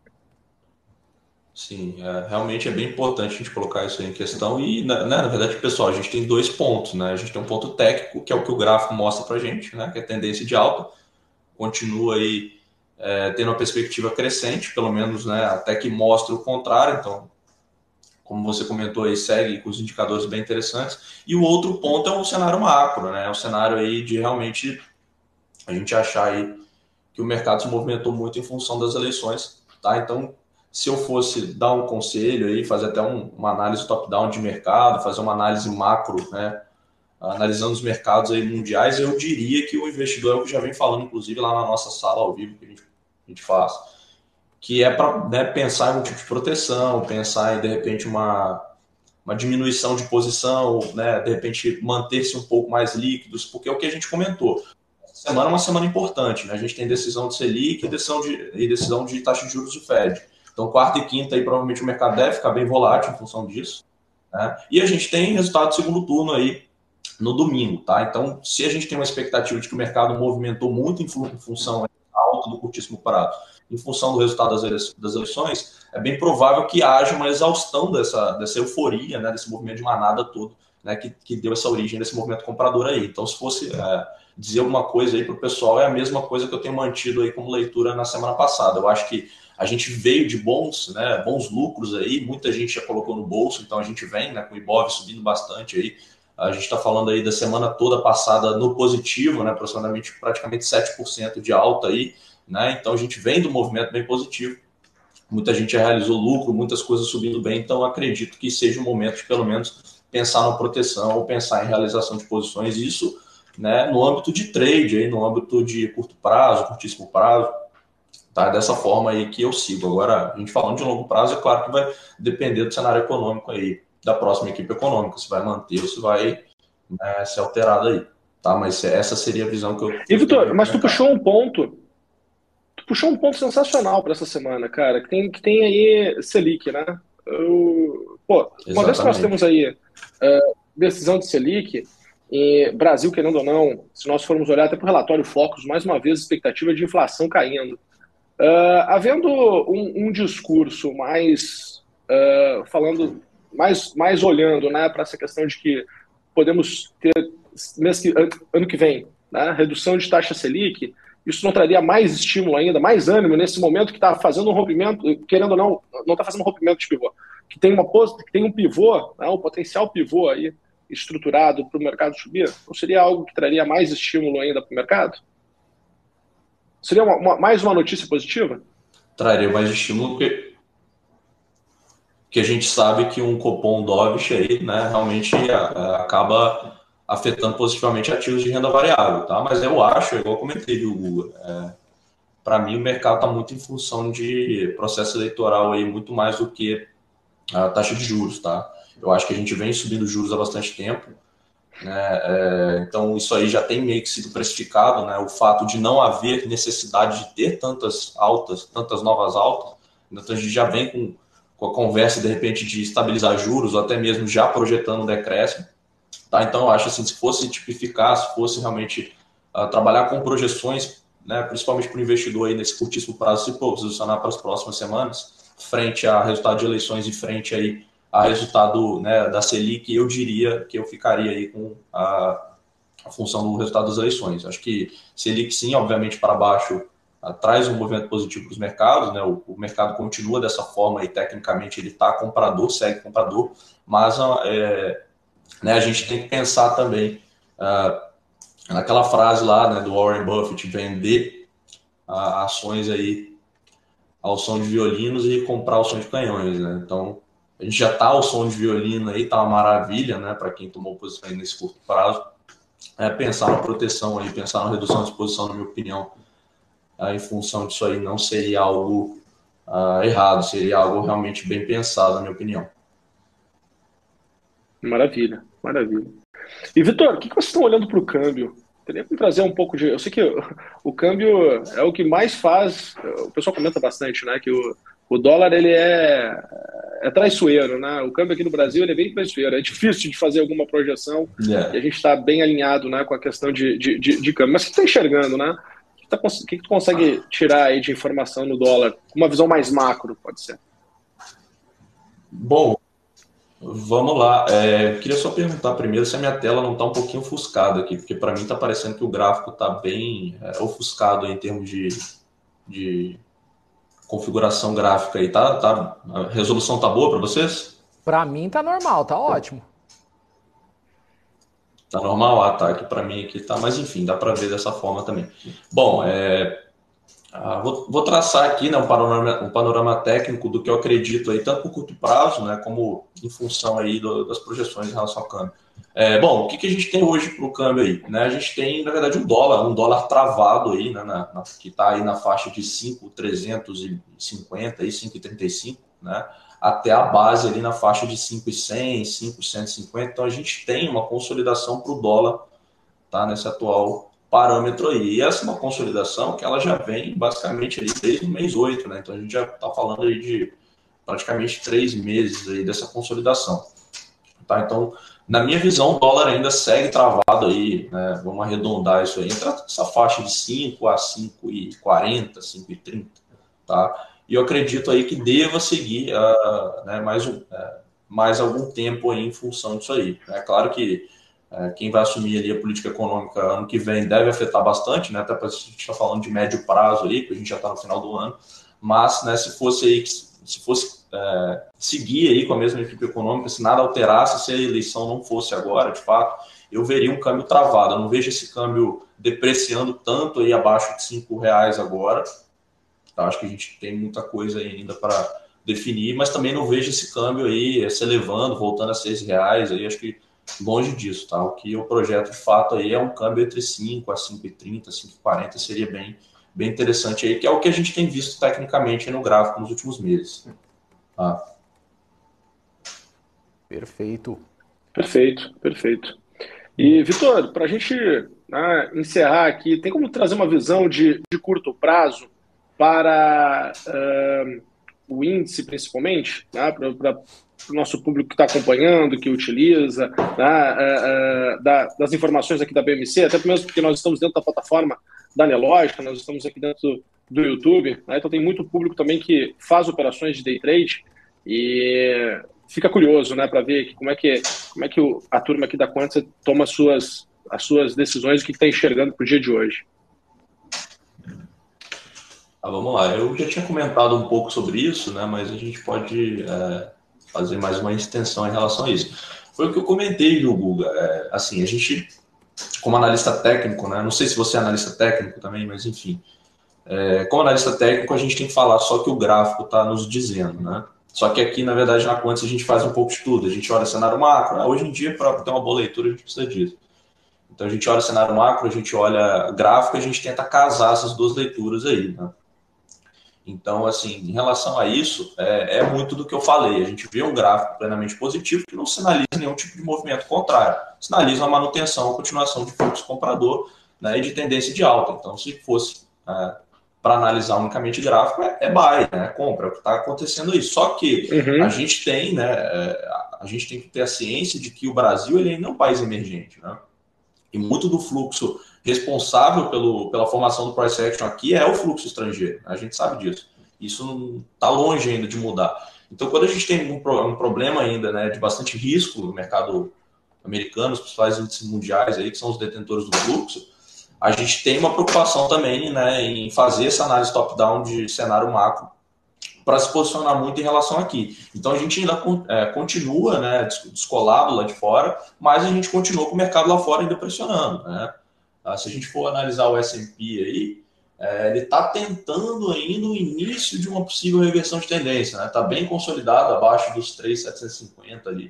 Sim, é, realmente é bem importante a gente colocar isso aí em questão. E, né, na verdade, pessoal, a gente tem dois pontos. Né? A gente tem um ponto técnico, que é o que o gráfico mostra para a gente, né, que é a tendência de alta. Continua aí É, tendo uma perspectiva crescente, pelo menos, né, até que mostre o contrário. Então, como você comentou aí, segue com os indicadores bem interessantes. E o outro ponto é o cenário macro, né, é o cenário aí de realmente a gente achar aí que o mercado se movimentou muito em função das eleições, tá? Então, se eu fosse dar um conselho aí, fazer até um, uma análise top-down de mercado, fazer uma análise macro, né, analisando os mercados aí mundiais, eu diria que o investidor é o que já vem falando, inclusive, lá na nossa sala ao vivo que a gente, a gente faz, que é para, né, pensar em um tipo de proteção, pensar em, de repente, uma, uma diminuição de posição, né, de repente, manter-se um pouco mais líquidos, porque é o que a gente comentou. Essa semana é uma semana importante, né? A gente tem decisão de Selic e decisão de, e decisão de taxa de juros do Fed. Então, quarta e quinta, aí, provavelmente, o mercado deve ficar bem volátil em função disso. Né? E a gente tem resultado do segundo turno aí, no domingo, tá? Então, se a gente tem uma expectativa de que o mercado movimentou muito em, fun- em função alta do curtíssimo prazo, em função do resultado das, ele- das eleições, é bem provável que haja uma exaustão dessa, dessa euforia, né, desse movimento de manada todo, né, que, que deu essa origem desse movimento comprador aí. Então, se fosse é, dizer alguma coisa aí para o pessoal, é a mesma coisa que eu tenho mantido aí como leitura na semana passada. Eu acho que a gente veio de bons, né, bons lucros aí, muita gente já colocou no bolso, então a gente vem, né, com o Ibov subindo bastante aí. A gente está falando aí da semana toda passada no positivo, né, aproximadamente praticamente sete por cento de alta aí, né, então a gente vem do movimento bem positivo, muita gente já realizou lucro, muitas coisas subindo bem, então acredito que seja o momento de pelo menos pensar na proteção ou pensar em realização de posições, isso, né, no âmbito de trade, aí, no âmbito de curto prazo, curtíssimo prazo. Tá? Dessa forma aí que eu sigo. Agora, a gente falando de longo prazo, é claro que vai depender do cenário econômico aí, da próxima equipe econômica, se vai manter ou se vai, né, ser alterado aí. Tá? Mas essa seria a visão que eu... E, Vitor, mas tu puxou um ponto, tu puxou um ponto sensacional para essa semana, cara, que tem, que tem aí Selic, né? Eu, pô, uma Exatamente. vez que nós temos aí uh, decisão de Selic, e Brasil, querendo ou não, se nós formos olhar até para o relatório Focus, mais uma vez, expectativa de inflação caindo. Uh, havendo um, um discurso mais uh, falando, mais, mais olhando, né, para essa questão de que podemos ter mês que, ano que vem, né, redução de taxa Selic, isso não traria mais estímulo ainda, mais ânimo nesse momento que está fazendo um rompimento, querendo ou não, não está fazendo um rompimento de pivô, que tem, uma, que tem um pivô, né, um potencial pivô aí estruturado para o mercado subir, não seria algo que traria mais estímulo ainda para o mercado? Seria uma, uma, mais uma notícia positiva? Traria mais estímulo, porque, porque a gente sabe que um cupom dovish aí, né, realmente a, a, acaba afetando positivamente ativos de renda variável, tá? Mas eu acho, igual eu comentei, Hugo, é, para mim o mercado está muito em função de processo eleitoral aí, muito mais do que a taxa de juros, tá? Eu acho que a gente vem subindo juros há bastante tempo, né? É, então isso aí já tem meio que sido precificado, né? O fato de não haver necessidade de ter tantas altas, tantas novas altas, então a gente já vem com, com a conversa de repente de estabilizar juros ou até mesmo já projetando um decréscimo, tá? Então eu acho assim, se fosse tipificar, se fosse realmente uh, trabalhar com projeções, né, principalmente para o investidor aí nesse curtíssimo prazo se posicionar para as próximas semanas, frente a resultado de eleições e frente aí a resultado, né, da Selic, eu diria que eu ficaria aí com a, a função do resultado das eleições. Acho que Selic, sim, obviamente, para baixo, a, traz um movimento positivo para os mercados, né, o, o mercado continua dessa forma e, tecnicamente, ele está comprador, segue comprador, mas é, né, a gente tem que pensar também uh, naquela frase lá, né, do Warren Buffett, vender uh, ações aí ao som de violinos e comprar ao som de canhões, né? Então, a gente já está ao som de violino aí, tá uma maravilha, né, para quem tomou posição aí nesse curto prazo. É, pensar na proteção aí, pensar na redução de exposição, na minha opinião, é, em função disso aí, não seria algo uh, errado, seria algo realmente bem pensado, na minha opinião. Maravilha, maravilha. E, Vitor, o que vocês estão olhando para o câmbio? Teria que trazer um pouco de... Eu sei que o, o câmbio é o que mais faz... O pessoal comenta bastante, né, que o O dólar, ele é, é traiçoeiro, né? O câmbio aqui no Brasil, ele é bem traiçoeiro. É difícil de fazer alguma projeção yeah. E a gente está bem alinhado, né, com a questão de, de, de, de câmbio. Mas o que você está enxergando, né? O que, tá, o que tu consegue tirar aí de informação no dólar? Uma visão mais macro, pode ser. Bom, vamos lá. É, queria só perguntar primeiro se a minha tela não está um pouquinho ofuscada aqui, porque para mim está parecendo que o gráfico está bem é, ofuscado em termos de... de... configuração gráfica aí, tá, tá? A resolução tá boa para vocês? Para mim tá normal, tá ótimo. Tá normal? Ah, tá. Aqui para mim aqui tá, mas enfim, dá para ver dessa forma também. Bom, é, ah, vou, vou traçar aqui, né, um panorama, um panorama técnico do que eu acredito aí, tanto por curto prazo, né, como em função aí do, das projeções em relação ao câmbio. É, bom, o que, que a gente tem hoje para o câmbio aí? Né? A gente tem, na verdade, um dólar, um dólar travado aí, né, na, na, que está aí na faixa de cinco mil trezentos e cinquenta, aí, cinco e trinta e cinco, né, até a base ali na faixa de cinco mil e cem, cinco mil cento e cinquenta. Então a gente tem uma consolidação para o dólar, tá, nesse atual parâmetro aí. E essa é uma consolidação que ela já vem basicamente ali desde o mês oito, né? Então a gente já está falando aí de praticamente três meses aí dessa consolidação. Tá? Então, na minha visão, o dólar ainda segue travado aí, né? Vamos arredondar isso aí, entre essa faixa de cinco a cinco e quarenta, cinco e trinta, tá? E eu acredito aí que deva seguir uh, né, mais, um, uh, mais algum tempo aí em função disso aí. É claro que uh, quem vai assumir ali a política econômica ano que vem deve afetar bastante, né? Até porque a gente está falando de médio prazo aí, porque a gente já está no final do ano, mas, né, se fosse aí, se fosse É, seguir aí com a mesma equipe econômica, se nada alterasse, se a eleição não fosse agora, de fato, eu veria um câmbio travado. Eu não vejo esse câmbio depreciando tanto aí abaixo de cinco reais agora. Tá? Acho que a gente tem muita coisa ainda para definir, mas também não vejo esse câmbio aí se elevando, voltando a seis reais. Aí acho que longe disso. Tá? O que eu projeto de fato aí é um câmbio entre cinco a cinco e trinta, cinco e quarenta seria bem, bem interessante aí, que é o que a gente tem visto tecnicamente no gráfico nos últimos meses. Tá? Perfeito. Perfeito, perfeito. E, Vitor, para a gente, né, encerrar aqui, tem como trazer uma visão de, de curto prazo para uh, o índice, principalmente, né, para o nosso público que está acompanhando, que utiliza, né, uh, uh, da, das informações aqui da B M C, até mesmo porque nós estamos dentro da plataforma da Anelógica, nós estamos aqui dentro do YouTube, né, então tem muito público também que faz operações de day trade e fica curioso, né, para ver como é que, como é que o, a turma aqui da Quantsa toma as suas, as suas decisões, o que está enxergando para o dia de hoje. Ah, vamos lá, eu já tinha comentado um pouco sobre isso, né, mas a gente pode é, fazer mais uma extensão em relação a isso. Foi o que eu comentei, viu, Guga? É, assim, a gente, como analista técnico, né, não sei se você é analista técnico também, mas enfim, é, como analista técnico a gente tem que falar só que o gráfico está nos dizendo, né? Só que aqui, na verdade, na Quantsa a gente faz um pouco de tudo. A gente olha cenário macro. Hoje em dia, para ter uma boa leitura, a gente precisa disso. Então, a gente olha cenário macro, a gente olha gráfico, a gente tenta casar essas duas leituras aí, né? Então, assim, em relação a isso, é, é muito do que eu falei. A gente vê um gráfico plenamente positivo que não sinaliza nenhum tipo de movimento contrário. Sinaliza uma manutenção, uma continuação de fluxo comprador, né, e de tendência de alta. Então, se fosse... É, para analisar unicamente gráfico, é, é buy, né? É compra, é o que está acontecendo isso. Só que uhum. a gente tem, né? A gente tem que ter a ciência de que o Brasil ele ainda é um país emergente, né? E muito do fluxo responsável pelo, pela formação do price action aqui é o fluxo estrangeiro. A gente sabe disso. Isso não está longe ainda de mudar. Então, quando a gente tem um, um problema ainda, né, de bastante risco no mercado americano, os principais índices mundiais aí, que são os detentores do fluxo, a gente tem uma preocupação também, né, em fazer essa análise top-down de cenário macro para se posicionar muito em relação aqui. Então a gente ainda é, continua, né, descolado lá de fora, mas a gente continua com o mercado lá fora ainda pressionando, né? Se a gente for analisar o S and P aí, é, ele está tentando ainda o início de uma possível reversão de tendência, né? Está bem consolidado abaixo dos três mil setecentos e cinquenta ali.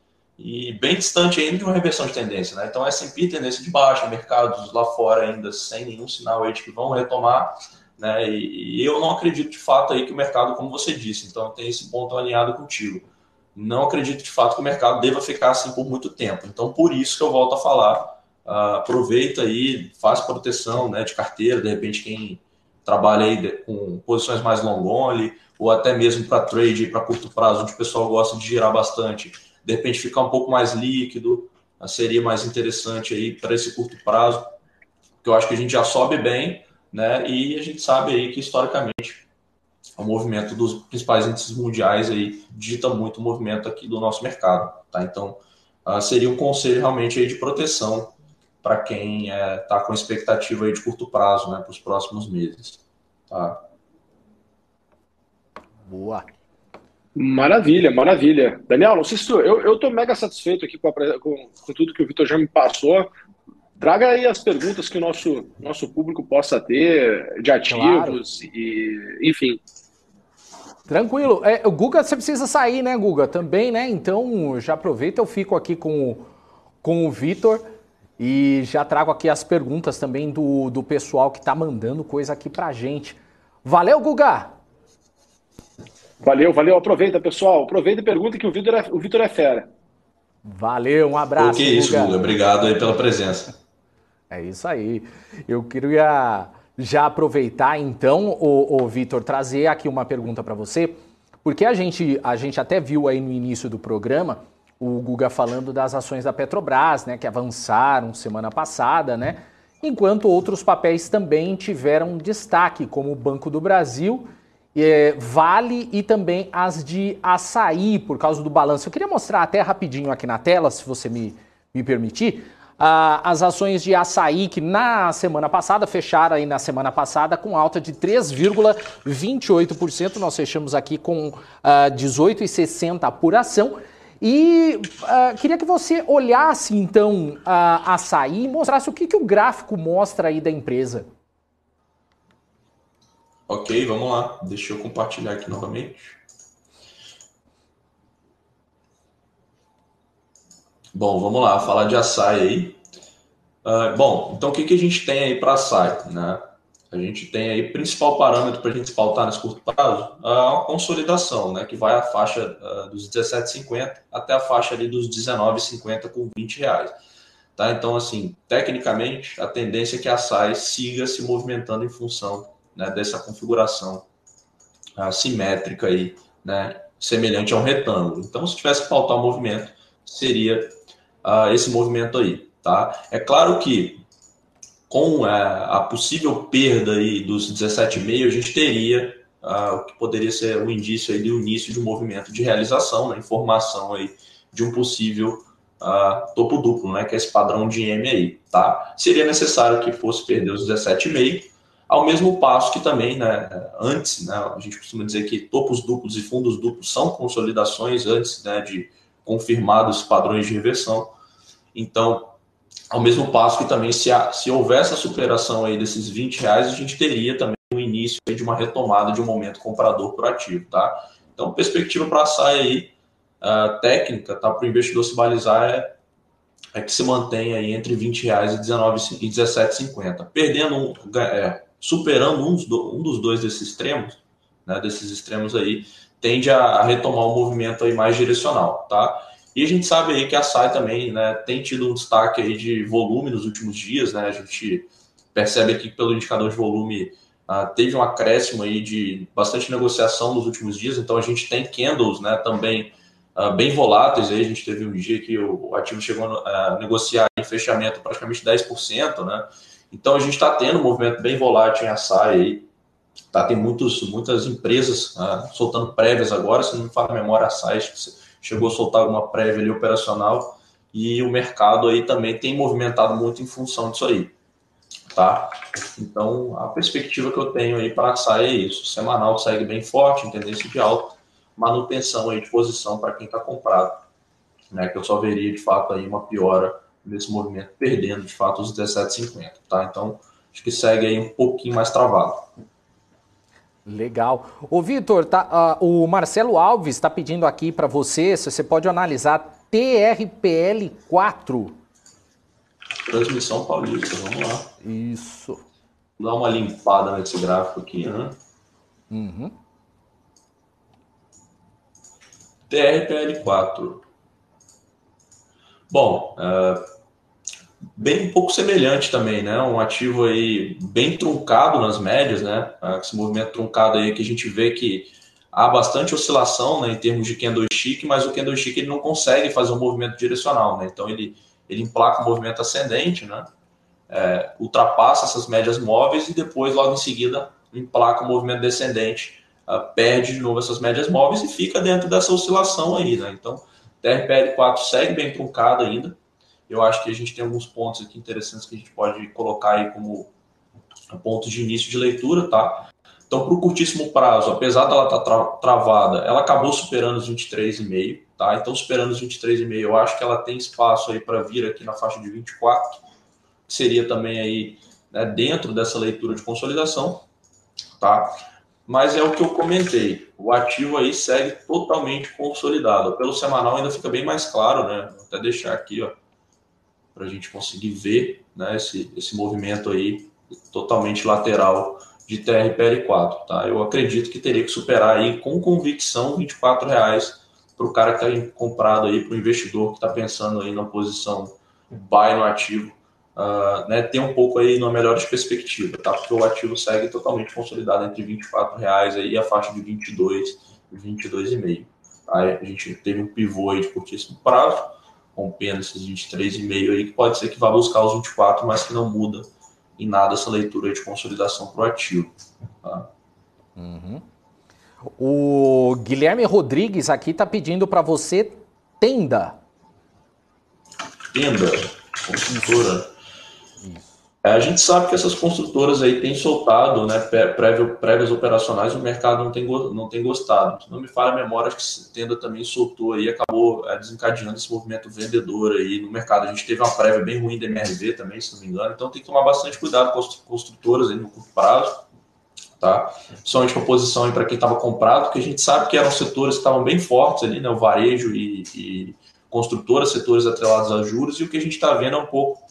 E bem distante ainda de uma reversão de tendência, né? Então, S and P tendência de baixa, mercados lá fora ainda sem nenhum sinal aí de que vão retomar, né? E, e eu não acredito de fato aí que o mercado, como você disse, então tem esse ponto alinhado contigo. Não acredito de fato que o mercado deva ficar assim por muito tempo. Então, por isso que eu volto a falar, uh, aproveita aí, faz proteção, né, de carteira, de repente quem trabalha aí de, com posições mais long only, ou até mesmo para trade, para curto prazo, onde o pessoal gosta de girar bastante, de repente ficar um pouco mais líquido, seria mais interessante aí para esse curto prazo, porque eu acho que a gente já sobe bem, né? E a gente sabe aí que historicamente o movimento dos principais índices mundiais aí dita muito o movimento aqui do nosso mercado, tá? Então uh, seria um conselho realmente aí de proteção para quem está uh, com expectativa aí de curto prazo, né? Para os próximos meses, tá? Boa. Maravilha, maravilha. Daniel, não sei se tu, eu estou mega satisfeito aqui com, a, com, com tudo que o Vitor já me passou. Traga aí as perguntas que o nosso, nosso público possa ter de ativos, claro. E enfim. Tranquilo. É, o Guga, você precisa sair, né, Guga? Também, né? Então, já aproveita, eu fico aqui com, com o Vitor e já trago aqui as perguntas também do, do pessoal que está mandando coisa aqui pra gente. Valeu, Guga! Valeu, valeu. Aproveita, pessoal. Aproveita e pergunta que o Vitor é, o Vitor é fera. Valeu, um abraço. O que é isso, Guga? Obrigado aí pela presença. É isso aí. Eu queria já aproveitar, então, o, o Vitor, trazer aqui uma pergunta para você, porque a gente, a gente até viu aí no início do programa o Guga falando das ações da Petrobras, né, que avançaram semana passada, né, enquanto outros papéis também tiveram destaque, como o Banco do Brasil, É, Vale e também as de Açaí, por causa do balanço. Eu queria mostrar até rapidinho aqui na tela, se você me, me permitir, ah, as ações de Açaí que na semana passada, fecharam aí na semana passada com alta de três vírgula vinte e oito por cento. Nós fechamos aqui com ah, dezoito vírgula sessenta por ação. E ah, queria que você olhasse então a Açaí e mostrasse o que, que o gráfico mostra aí da empresa. Ok, vamos lá. Deixa eu compartilhar aqui novamente. Bom, vamos lá, falar de Açaí aí. Uh, bom, então o que, que a gente tem aí para Açaí, né? a gente tem aí, principal parâmetro para a gente se pautar nesse curto prazo, a consolidação, né, que vai a faixa uh, dos dezessete e cinquenta até a faixa ali dos dezenove e cinquenta com vinte reais. Tá? Então, assim, tecnicamente, a tendência é que a S A I siga se movimentando em função, né, dessa configuração uh, simétrica aí, né, semelhante a um retângulo. Então, se tivesse que pautar o movimento, seria uh, esse movimento aí. Tá? É claro que com a, a possível perda aí dos dezessete vírgula cinco, a gente teria uh, o que poderia ser um indício aí do início de um movimento de realização, né, informação aí de um possível uh, topo duplo, né, que é esse padrão de M aí. Tá? Seria necessário que fosse perder os dezessete vírgula cinco, ao mesmo passo que também, né, antes, né, a gente costuma dizer que topos duplos e fundos duplos são consolidações antes, né, de confirmados padrões de reversão. Então, ao mesmo passo que também, se, há, se houver essa superação aí desses vinte reais, a gente teria também o início aí de uma retomada de um momento comprador por ativo, tá? Então, perspectiva para a S A I aí, uh, técnica, tá? Para o investidor se balizar é, é que se mantenha aí entre vinte reais e dezessete reais e cinquenta centavos. Perdendo, um, é, superando um dos, um dos dois desses extremos, né, desses extremos aí, tende a, a retomar um movimento aí mais direcional, tá? E a gente sabe aí que a S A I também, né, tem tido um destaque aí de volume nos últimos dias, né? A gente percebe aqui que pelo indicador de volume uh, teve um acréscimo aí de bastante negociação nos últimos dias, então a gente tem candles, né, também uh, bem voláteis. Aí a gente teve um dia que o ativo chegou a negociar em fechamento praticamente dez por cento, né? Então a gente está tendo um movimento bem volátil em S A I aí, tá? Tem muitos, muitas empresas uh, soltando prévias agora, se não me falha a memória, a S A I chegou a soltar alguma prévia ali operacional, e o mercado aí também tem movimentado muito em função disso aí, tá? Então, a perspectiva que eu tenho aí para a S A I é isso. O semanal segue bem forte, em tendência de alta, manutenção aí de posição para quem está comprado, né? Que eu só veria, de fato, aí uma piora nesse movimento, perdendo, de fato, os dezessete e cinquenta, tá? Então, acho que segue aí um pouquinho mais travado. Legal. Ô, Vitor, tá, uh, o Marcelo Alves está pedindo aqui para você se você pode analisar T R P L quatro. Transmissão paulista, vamos lá. Isso. Vou dar uma limpada nesse gráfico aqui, né? Uhum. T R P L quatro. Bom, uh, bem um pouco semelhante também, né? Um ativo aí bem truncado nas médias, né? Esse movimento truncado aí que a gente vê que há bastante oscilação, né, em termos de candlestick, mas o candlestick ele não consegue fazer um movimento direcional, né? Então ele, ele emplaca um movimento ascendente, né? É, ultrapassa essas médias móveis e depois, logo em seguida, emplaca um movimento descendente, uh, perde de novo essas médias móveis e fica dentro dessa oscilação aí, né? Então, T R P L quatro segue bem truncado ainda. Eu acho que a gente tem alguns pontos aqui interessantes que a gente pode colocar aí como pontos de início de leitura, tá? Então, para o curtíssimo prazo, apesar dela estar tra travada, ela acabou superando os vinte e três vírgula cinco, tá? Então, superando os vinte e três vírgula cinco, eu acho que ela tem espaço aí para vir aqui na faixa de vinte e quatro, que seria também aí, né, dentro dessa leitura de consolidação, tá? Mas é o que eu comentei, o ativo aí segue totalmente consolidado. Pelo semanal ainda fica bem mais claro, né? Vou até deixar aqui, ó, para a gente conseguir ver, né, esse, esse movimento aí totalmente lateral de T R P L quatro, tá? Eu acredito que teria que superar aí com convicção vinte e quatro reais para o cara que está comprado aí, para o investidor que está pensando aí na posição buy no ativo, uh, né, ter um pouco aí numa melhor perspectiva, tá? Porque o ativo segue totalmente consolidado entre vinte e quatro reais aí e a faixa de vinte e dois e vinte e dois vírgula cinco. Aí a gente teve um pivô aí de curtíssimo prazo, rompendo esses vinte e três vírgula cinco aí, que pode ser que vá buscar os vinte e quatro, mas que não muda em nada essa leitura de consolidação para o ativo. Tá? Uhum. O Guilherme Rodrigues aqui está pedindo para você Tenda. Tenda, construtora. Isso. A gente sabe que essas construtoras aí têm soltado, né, prévio, prévias operacionais, o mercado não tem, não tem gostado. Se não me falha a memória, acho que Tenda também soltou aí, acabou é, desencadeando esse movimento vendedor aí no mercado. A gente teve uma prévia bem ruim da M R V também, se não me engano, então tem que tomar bastante cuidado com as construtoras aí no curto prazo, tá? Somente com a posição aí para quem estava comprado, porque a gente sabe que eram setores que estavam bem fortes ali, né, o varejo e, e construtoras, setores atrelados a juros, e o que a gente está vendo é um pouco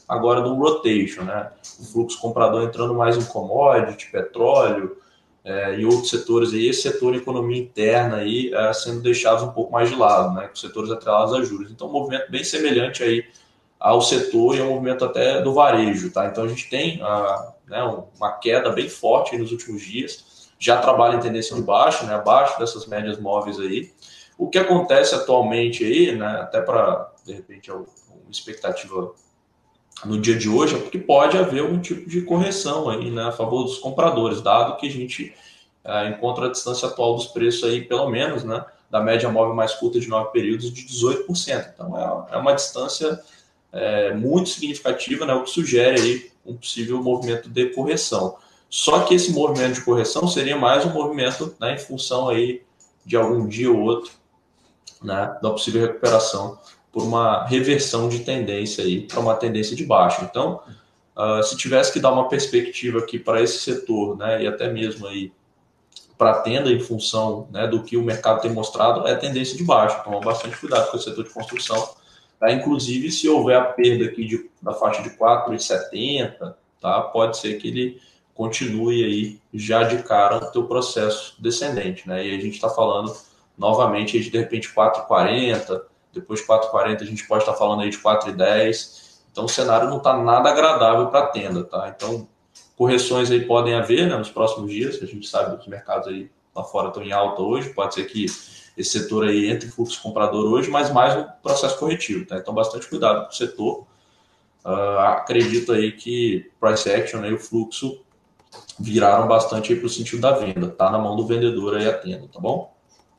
agora do rotation, né? O fluxo comprador entrando mais em commodity, petróleo é, e outros setores, e esse setor economia interna aí é, sendo deixados um pouco mais de lado, né? Com os setores atrelados a juros. Então, um movimento bem semelhante aí ao setor e ao movimento até do varejo, tá? Então, a gente tem a, né, uma queda bem forte aí nos últimos dias, já trabalha em tendência de baixa, né? Abaixo dessas médias móveis aí. O que acontece atualmente aí, né? Até para, de repente, uma expectativa no dia de hoje, é porque pode haver algum tipo de correção aí, né, a favor dos compradores, dado que a gente é, encontra a distância atual dos preços aí, pelo menos, né, da média móvel mais curta de nove períodos de dezoito por cento. Então, é, é uma distância é, muito significativa, né, o que sugere aí um possível movimento de correção. Só que esse movimento de correção seria mais um movimento, né, em função aí de algum dia ou outro, né, da possível recuperação por uma reversão de tendência aí para uma tendência de baixa. Então, uh, se tivesse que dar uma perspectiva aqui para esse setor, né, e até mesmo aí para a tenda em função, né, do que o mercado tem mostrado, é tendência de baixa. Então, bastante cuidado com o setor de construção. Tá? Inclusive, se houver a perda aqui de, da faixa de quatro vírgula setenta, tá? Pode ser que ele continue aí já de cara no seu processo descendente, né? E a gente está falando novamente de, de repente quatro vírgula quarenta, depois de quatro vírgula quarenta a gente pode estar falando aí de quatro vírgula dez. Então o cenário não está nada agradável para a tenda, tá? Então correções aí podem haver, né, nos próximos dias. A gente sabe que os mercados aí lá fora estão em alta hoje. Pode ser que esse setor aí entre em fluxo comprador hoje, mas mais um processo corretivo, tá? Então bastante cuidado com o setor. Uh, acredito aí que price action e o fluxo viraram bastante aí para o sentido da venda. Tá na mão do vendedor aí a tenda, tá bom?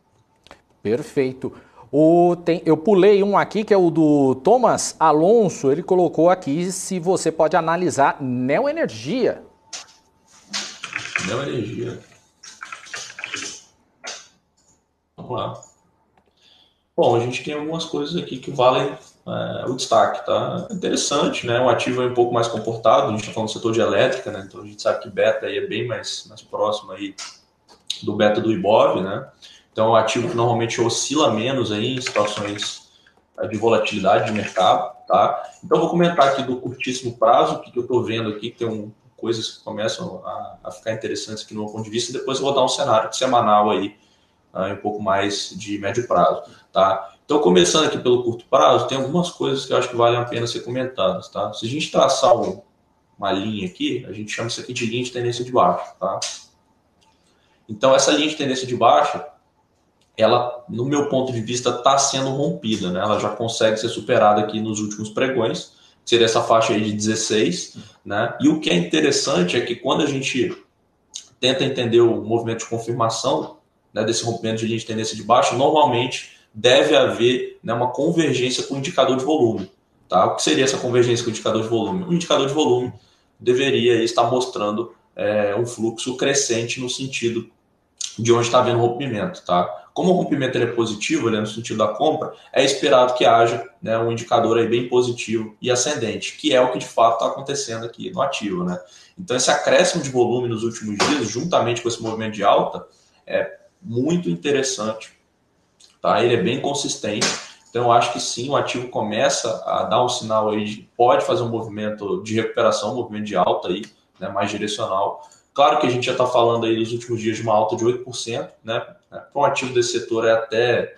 Perfeito. O, tem, eu pulei um aqui que é o do Thomas Alonso. Ele colocou aqui se você pode analisar Neoenergia. Neoenergia. Vamos lá. Bom, a gente tem algumas coisas aqui que valem é, o destaque, tá? Interessante, né? Um ativo aí um pouco mais comportado. A gente está falando do setor de elétrica, né? Então a gente sabe que beta aí é bem mais, mais próximo aí do beta do Ibov, né? Então, é um ativo que normalmente oscila menos aí em situações de volatilidade de mercado, tá? Então, vou comentar aqui do curtíssimo prazo, o que, que eu estou vendo aqui, que tem um, coisas que começam a, a ficar interessantes aqui no meu ponto de vista, e depois eu vou dar um cenário semanal aí, uh, um pouco mais de médio prazo, tá? Então, começando aqui pelo curto prazo, tem algumas coisas que eu acho que valem a pena ser comentadas, tá? Se a gente traçar um, uma linha aqui, a gente chama isso aqui de linha de tendência de baixa, tá? Então, essa linha de tendência de baixa, ela, no meu ponto de vista, está sendo rompida, né? Ela já consegue ser superada aqui nos últimos pregões, seria essa faixa aí de dezesseis, né? E o que é interessante é que quando a gente tenta entender o movimento de confirmação, né, desse rompimento de linha de tendência de baixa, normalmente deve haver, né, uma convergência com o indicador de volume, tá? O que seria essa convergência com o indicador de volume? O indicador de volume deveria estar mostrando é, um fluxo crescente no sentido de onde está havendo rompimento, tá? Como o rompimento ele é positivo, ele é no sentido da compra, é esperado que haja, né, um indicador aí bem positivo e ascendente, que é o que de fato está acontecendo aqui no ativo, né? Então esse acréscimo de volume nos últimos dias, juntamente com esse movimento de alta, é muito interessante, tá? Ele é bem consistente, então eu acho que sim, o ativo começa a dar um sinal aí de pode fazer um movimento de recuperação, um movimento de alta aí, né, mais direcional. Claro que a gente já está falando aí nos últimos dias de uma alta de oito por cento, né? Para um ativo desse setor é até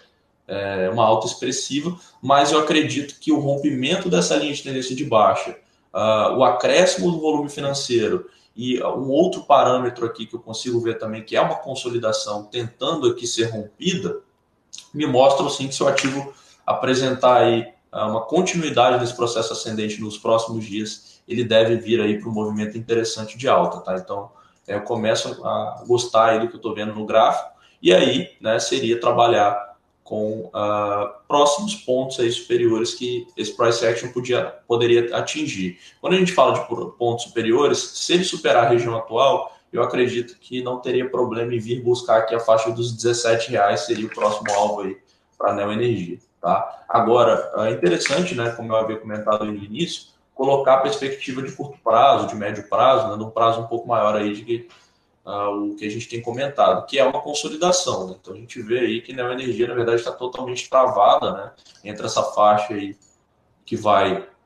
é, uma alta expressiva, mas eu acredito que o rompimento dessa linha de tendência de baixa, uh, o acréscimo do volume financeiro e um outro parâmetro aqui que eu consigo ver também, que é uma consolidação tentando aqui ser rompida, me mostram sim que se o ativo apresentar aí uh, uma continuidade desse processo ascendente nos próximos dias, ele deve vir aí para um movimento interessante de alta, tá? Então, eu começo a gostar aí do que eu estou vendo no gráfico, e aí, né, seria trabalhar com uh, próximos pontos aí superiores que esse price action podia, poderia atingir. Quando a gente fala de pontos superiores, se ele superar a região atual, eu acredito que não teria problema em vir buscar aqui a faixa dos dezessete reais, seria o próximo alvo aí para a Neoenergia, tá? Agora, é interessante, né, como eu havia comentado aí no início, colocar a perspectiva de curto prazo, de médio prazo, né, num prazo um pouco maior aí de que, uh, o que a gente tem comentado, que é uma consolidação, né? Então a gente vê aí que a Neoenergia, na verdade, está totalmente travada, né, entre essa faixa aí que vai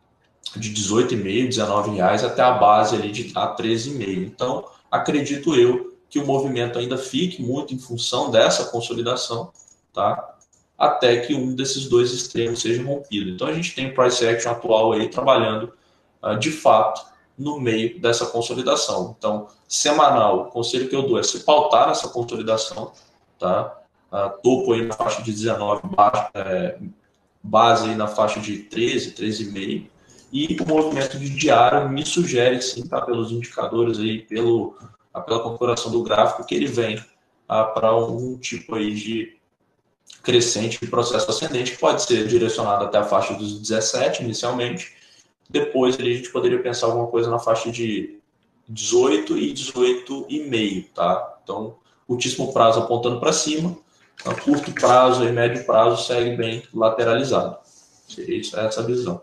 de dezoito reais e meio, dezenove reais até a base ali de a treze reais e meio. Então, acredito eu que o movimento ainda fique muito em função dessa consolidação, tá? Até que um desses dois extremos seja rompido. Então, a gente tem o price action atual aí trabalhando uh, de fato no meio dessa consolidação. Então, semanal, o conselho que eu dou é se pautar nessa consolidação, tá? Uh, topo aí na faixa de dezenove, baixo, é, base aí na faixa de treze, treze reais e meio. E o movimento de diário me sugere, sim, tá, pelos indicadores aí, pelo, pela configuração do gráfico, que ele vem uh, para algum tipo aí de crescente de processo ascendente, que pode ser direcionado até a faixa dos dezessete inicialmente. Depois ali, a gente poderia pensar alguma coisa na faixa de dezoito e dezoito reais e meio, tá? Então, curtíssimo prazo apontando para cima, a curto prazo e médio prazo segue bem lateralizado. Seria isso, essa a visão.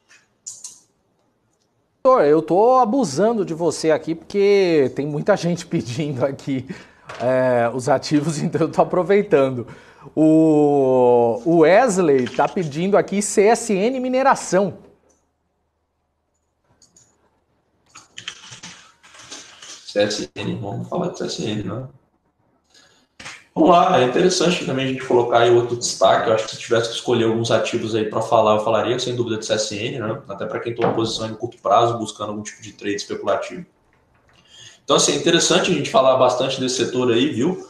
Eu tô abusando de você aqui porque tem muita gente pedindo aqui é, os ativos, então eu tô aproveitando. O Wesley tá pedindo aqui C S N Mineração. C S N, vamos falar de C S N, né? Vamos lá, é interessante também a gente colocar aí outro destaque. Eu acho que se tivesse que escolher alguns ativos aí para falar, eu falaria sem dúvida de C S N, né? Até para quem toma posição em curto prazo, buscando algum tipo de trade especulativo. Então, assim, é interessante a gente falar bastante desse setor aí, viu?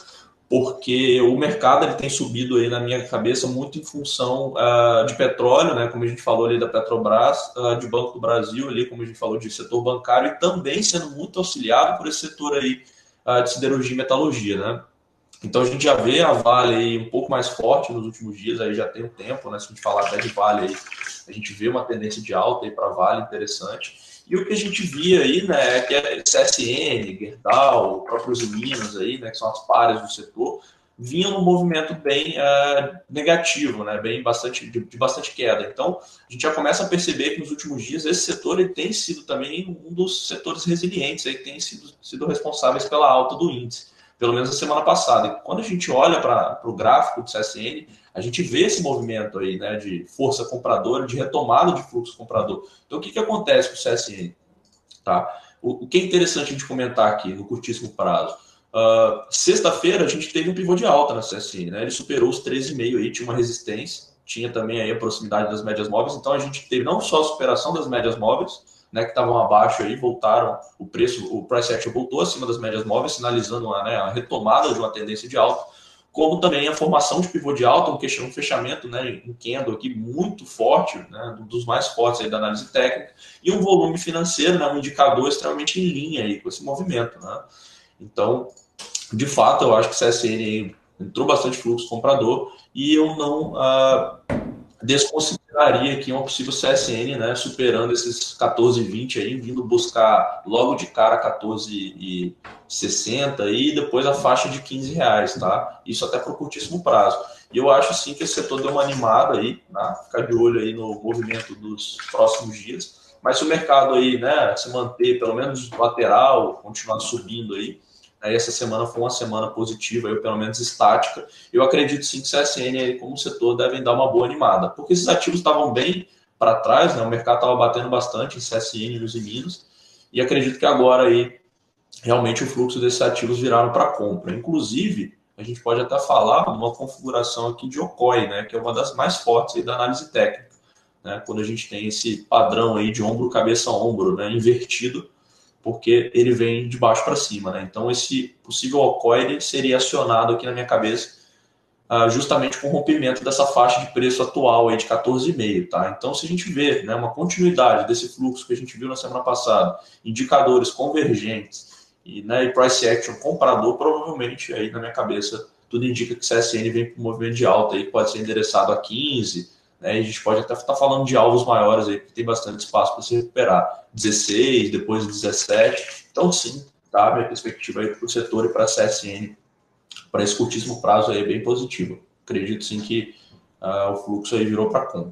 Porque o mercado ele tem subido aí na minha cabeça muito em função uh, de petróleo, né? Como a gente falou ali da Petrobras, uh, de Banco do Brasil, ali, como a gente falou de setor bancário, e também sendo muito auxiliado por esse setor aí uh, de siderurgia e metalurgia, né? Então a gente já vê a Vale aí um pouco mais forte nos últimos dias, aí já tem um tempo, né? Se a gente falar até de Vale aí, a gente vê uma tendência de alta aí para Vale interessante. E o que a gente via aí, né, é que a C S N, Gerdau, próprios Minas aí, né, que são as pares do setor, vinham num movimento bem uh, negativo, né, bem bastante, de, de bastante queda. Então, a gente já começa a perceber que nos últimos dias esse setor ele tem sido também um dos setores resilientes, aí, que tem sido, sido responsáveis pela alta do índice, pelo menos na semana passada. E quando a gente olha para o gráfico do C S N, a gente vê esse movimento aí, né, de força compradora, de retomada de fluxo comprador. Então, o que, que acontece com o C S N? Tá? O, o que é interessante a gente comentar aqui no curtíssimo prazo? Uh, sexta-feira, a gente teve um pivô de alta na C S N, né? Ele superou os treze reais e meio aí, tinha uma resistência, tinha também aí a proximidade das médias móveis. Então, a gente teve não só a superação das médias móveis, né, que estavam abaixo aí, voltaram, o preço, o price action voltou acima das médias móveis, sinalizando uma, né, a retomada de uma tendência de alta, como também a formação de pivô de alta, um, um fechamento, né, em candle aqui muito forte, né, um dos mais fortes aí da análise técnica, e um volume financeiro, né, um indicador extremamente em linha aí com esse movimento, né. Então, de fato, eu acho que o C S N entrou bastante fluxo comprador e eu não uh, desconsideraria aqui uma possível C S N, né, superando esses quatorze e vinte aí, vindo buscar logo de cara quatorze e sessenta e depois a faixa de quinze reais, tá? Isso até para o curtíssimo prazo. E eu acho sim que esse setor deu uma animada aí, né? Ficar de olho aí no movimento dos próximos dias. Mas se o mercado aí, né, se manter pelo menos lateral, continuar subindo aí, aí essa semana foi uma semana positiva, aí, pelo menos estática, eu acredito sim que o C S N, aí, como setor, devem dar uma boa animada, porque esses ativos estavam bem para trás, né? O mercado estava batendo bastante em C S N, Luz e Minas, e acredito que agora aí, realmente o fluxo desses ativos viraram para compra. Inclusive, a gente pode até falar de uma configuração aqui de Okoi, né, que é uma das mais fortes aí da análise técnica, né, quando a gente tem esse padrão aí de ombro, cabeça, ombro, né, invertido, porque ele vem de baixo para cima, né? Então esse possível Okoi seria acionado aqui na minha cabeça uh, justamente com o rompimento dessa faixa de preço atual aí de quatorze e meio, tá? Então se a gente vê, né, uma continuidade desse fluxo que a gente viu na semana passada, indicadores convergentes e, né, e price action comprador, provavelmente aí na minha cabeça tudo indica que o C S N vem com um movimento de alta aí, que pode ser endereçado a quinze, né, e a gente pode até estar falando de alvos maiores aí, que tem bastante espaço para se recuperar. dezesseis, depois dezessete. Então, sim, tá? Minha perspectiva aí para o setor e para a C S N, para esse curtíssimo prazo aí, é bem positiva. Acredito, sim, que uh, o fluxo aí virou para compra.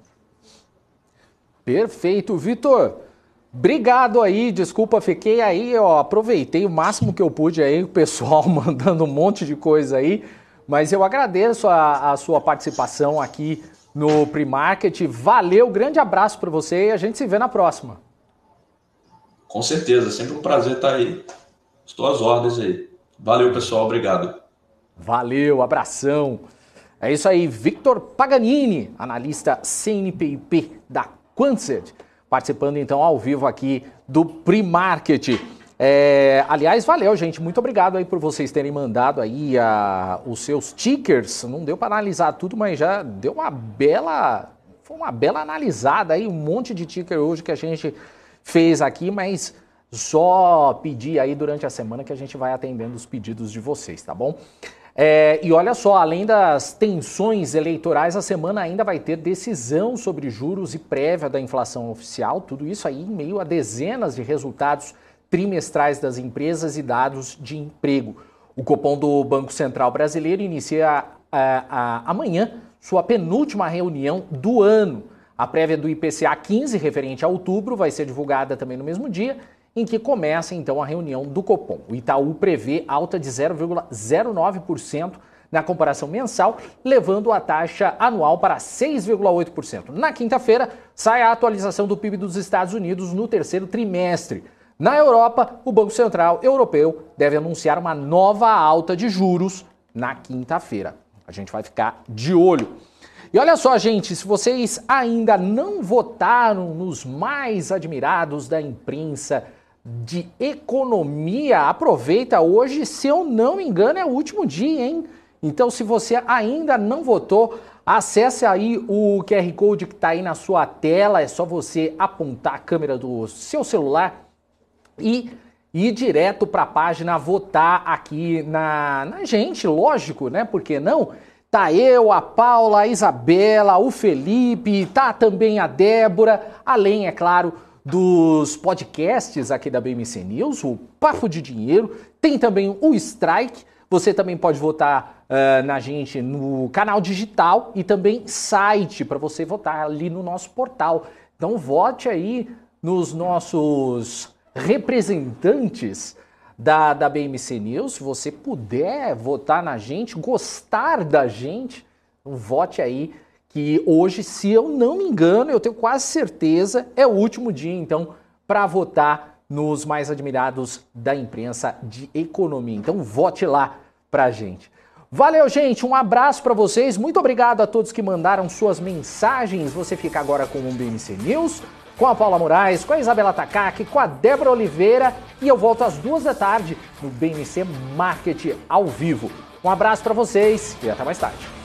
Perfeito, Vitor. Obrigado aí, desculpa, fiquei aí, ó, aproveitei o máximo que eu pude aí, o pessoal mandando um monte de coisa aí, mas eu agradeço a, a sua participação aqui no Pre-Market. Valeu, grande abraço para você e a gente se vê na próxima. Com certeza, sempre um prazer estar aí. Estou às ordens aí. Valeu, pessoal, obrigado. Valeu, abração. É isso aí, Victor Paganini, analista C N P I P da Quantset, participando então ao vivo aqui do Pre-Market. É, aliás, valeu, gente, muito obrigado aí por vocês terem mandado aí a, os seus tickers. Não deu para analisar tudo, mas já deu uma bela, foi uma bela analisada aí, um monte de ticker hoje que a gente fez aqui, mas só pedir aí durante a semana que a gente vai atendendo os pedidos de vocês, tá bom? É, e olha só, além das tensões eleitorais, a semana ainda vai ter decisão sobre juros e prévia da inflação oficial, tudo isso aí em meio a dezenas de resultados trimestrais das empresas e dados de emprego. O Copom do Banco Central Brasileiro inicia a, a, amanhã sua penúltima reunião do ano. A prévia do I P C A quinze, referente a outubro, vai ser divulgada também no mesmo dia, em que começa então a reunião do Copom. O Itaú prevê alta de zero vírgula zero nove por cento na comparação mensal, levando a taxa anual para seis vírgula oito por cento. Na quinta-feira, sai a atualização do P I B dos Estados Unidos no terceiro trimestre. Na Europa, o Banco Central Europeu deve anunciar uma nova alta de juros na quinta-feira. A gente vai ficar de olho. E olha só, gente, se vocês ainda não votaram nos mais admirados da imprensa de economia, aproveita hoje, se eu não me engano, é o último dia, hein? Então, se você ainda não votou, acesse aí o Q R Code que está aí na sua tela, é só você apontar a câmera do seu celular e ir direto para a página votar aqui na, na gente, lógico, né? Por que não? Tá eu, a Paula, a Isabela, o Felipe, tá também a Débora, além, é claro, dos podcasts aqui da B M C News, o Papo de Dinheiro, tem também o Strike, você também pode votar uh, na gente no canal digital e também site para você votar ali no nosso portal. Então vote aí nos nossos representantes da, da B M C News, se você puder votar na gente, gostar da gente, vote aí, que hoje, se eu não me engano, eu tenho quase certeza, é o último dia, então, para votar nos mais admirados da imprensa de economia. Então, vote lá pra gente. Valeu, gente, um abraço para vocês, muito obrigado a todos que mandaram suas mensagens. Você fica agora com o B M C News, com a Paula Moraes, com a Isabela Takaki, com a Débora Oliveira, e eu volto às duas da tarde no B M C Market ao vivo. Um abraço para vocês e até mais tarde.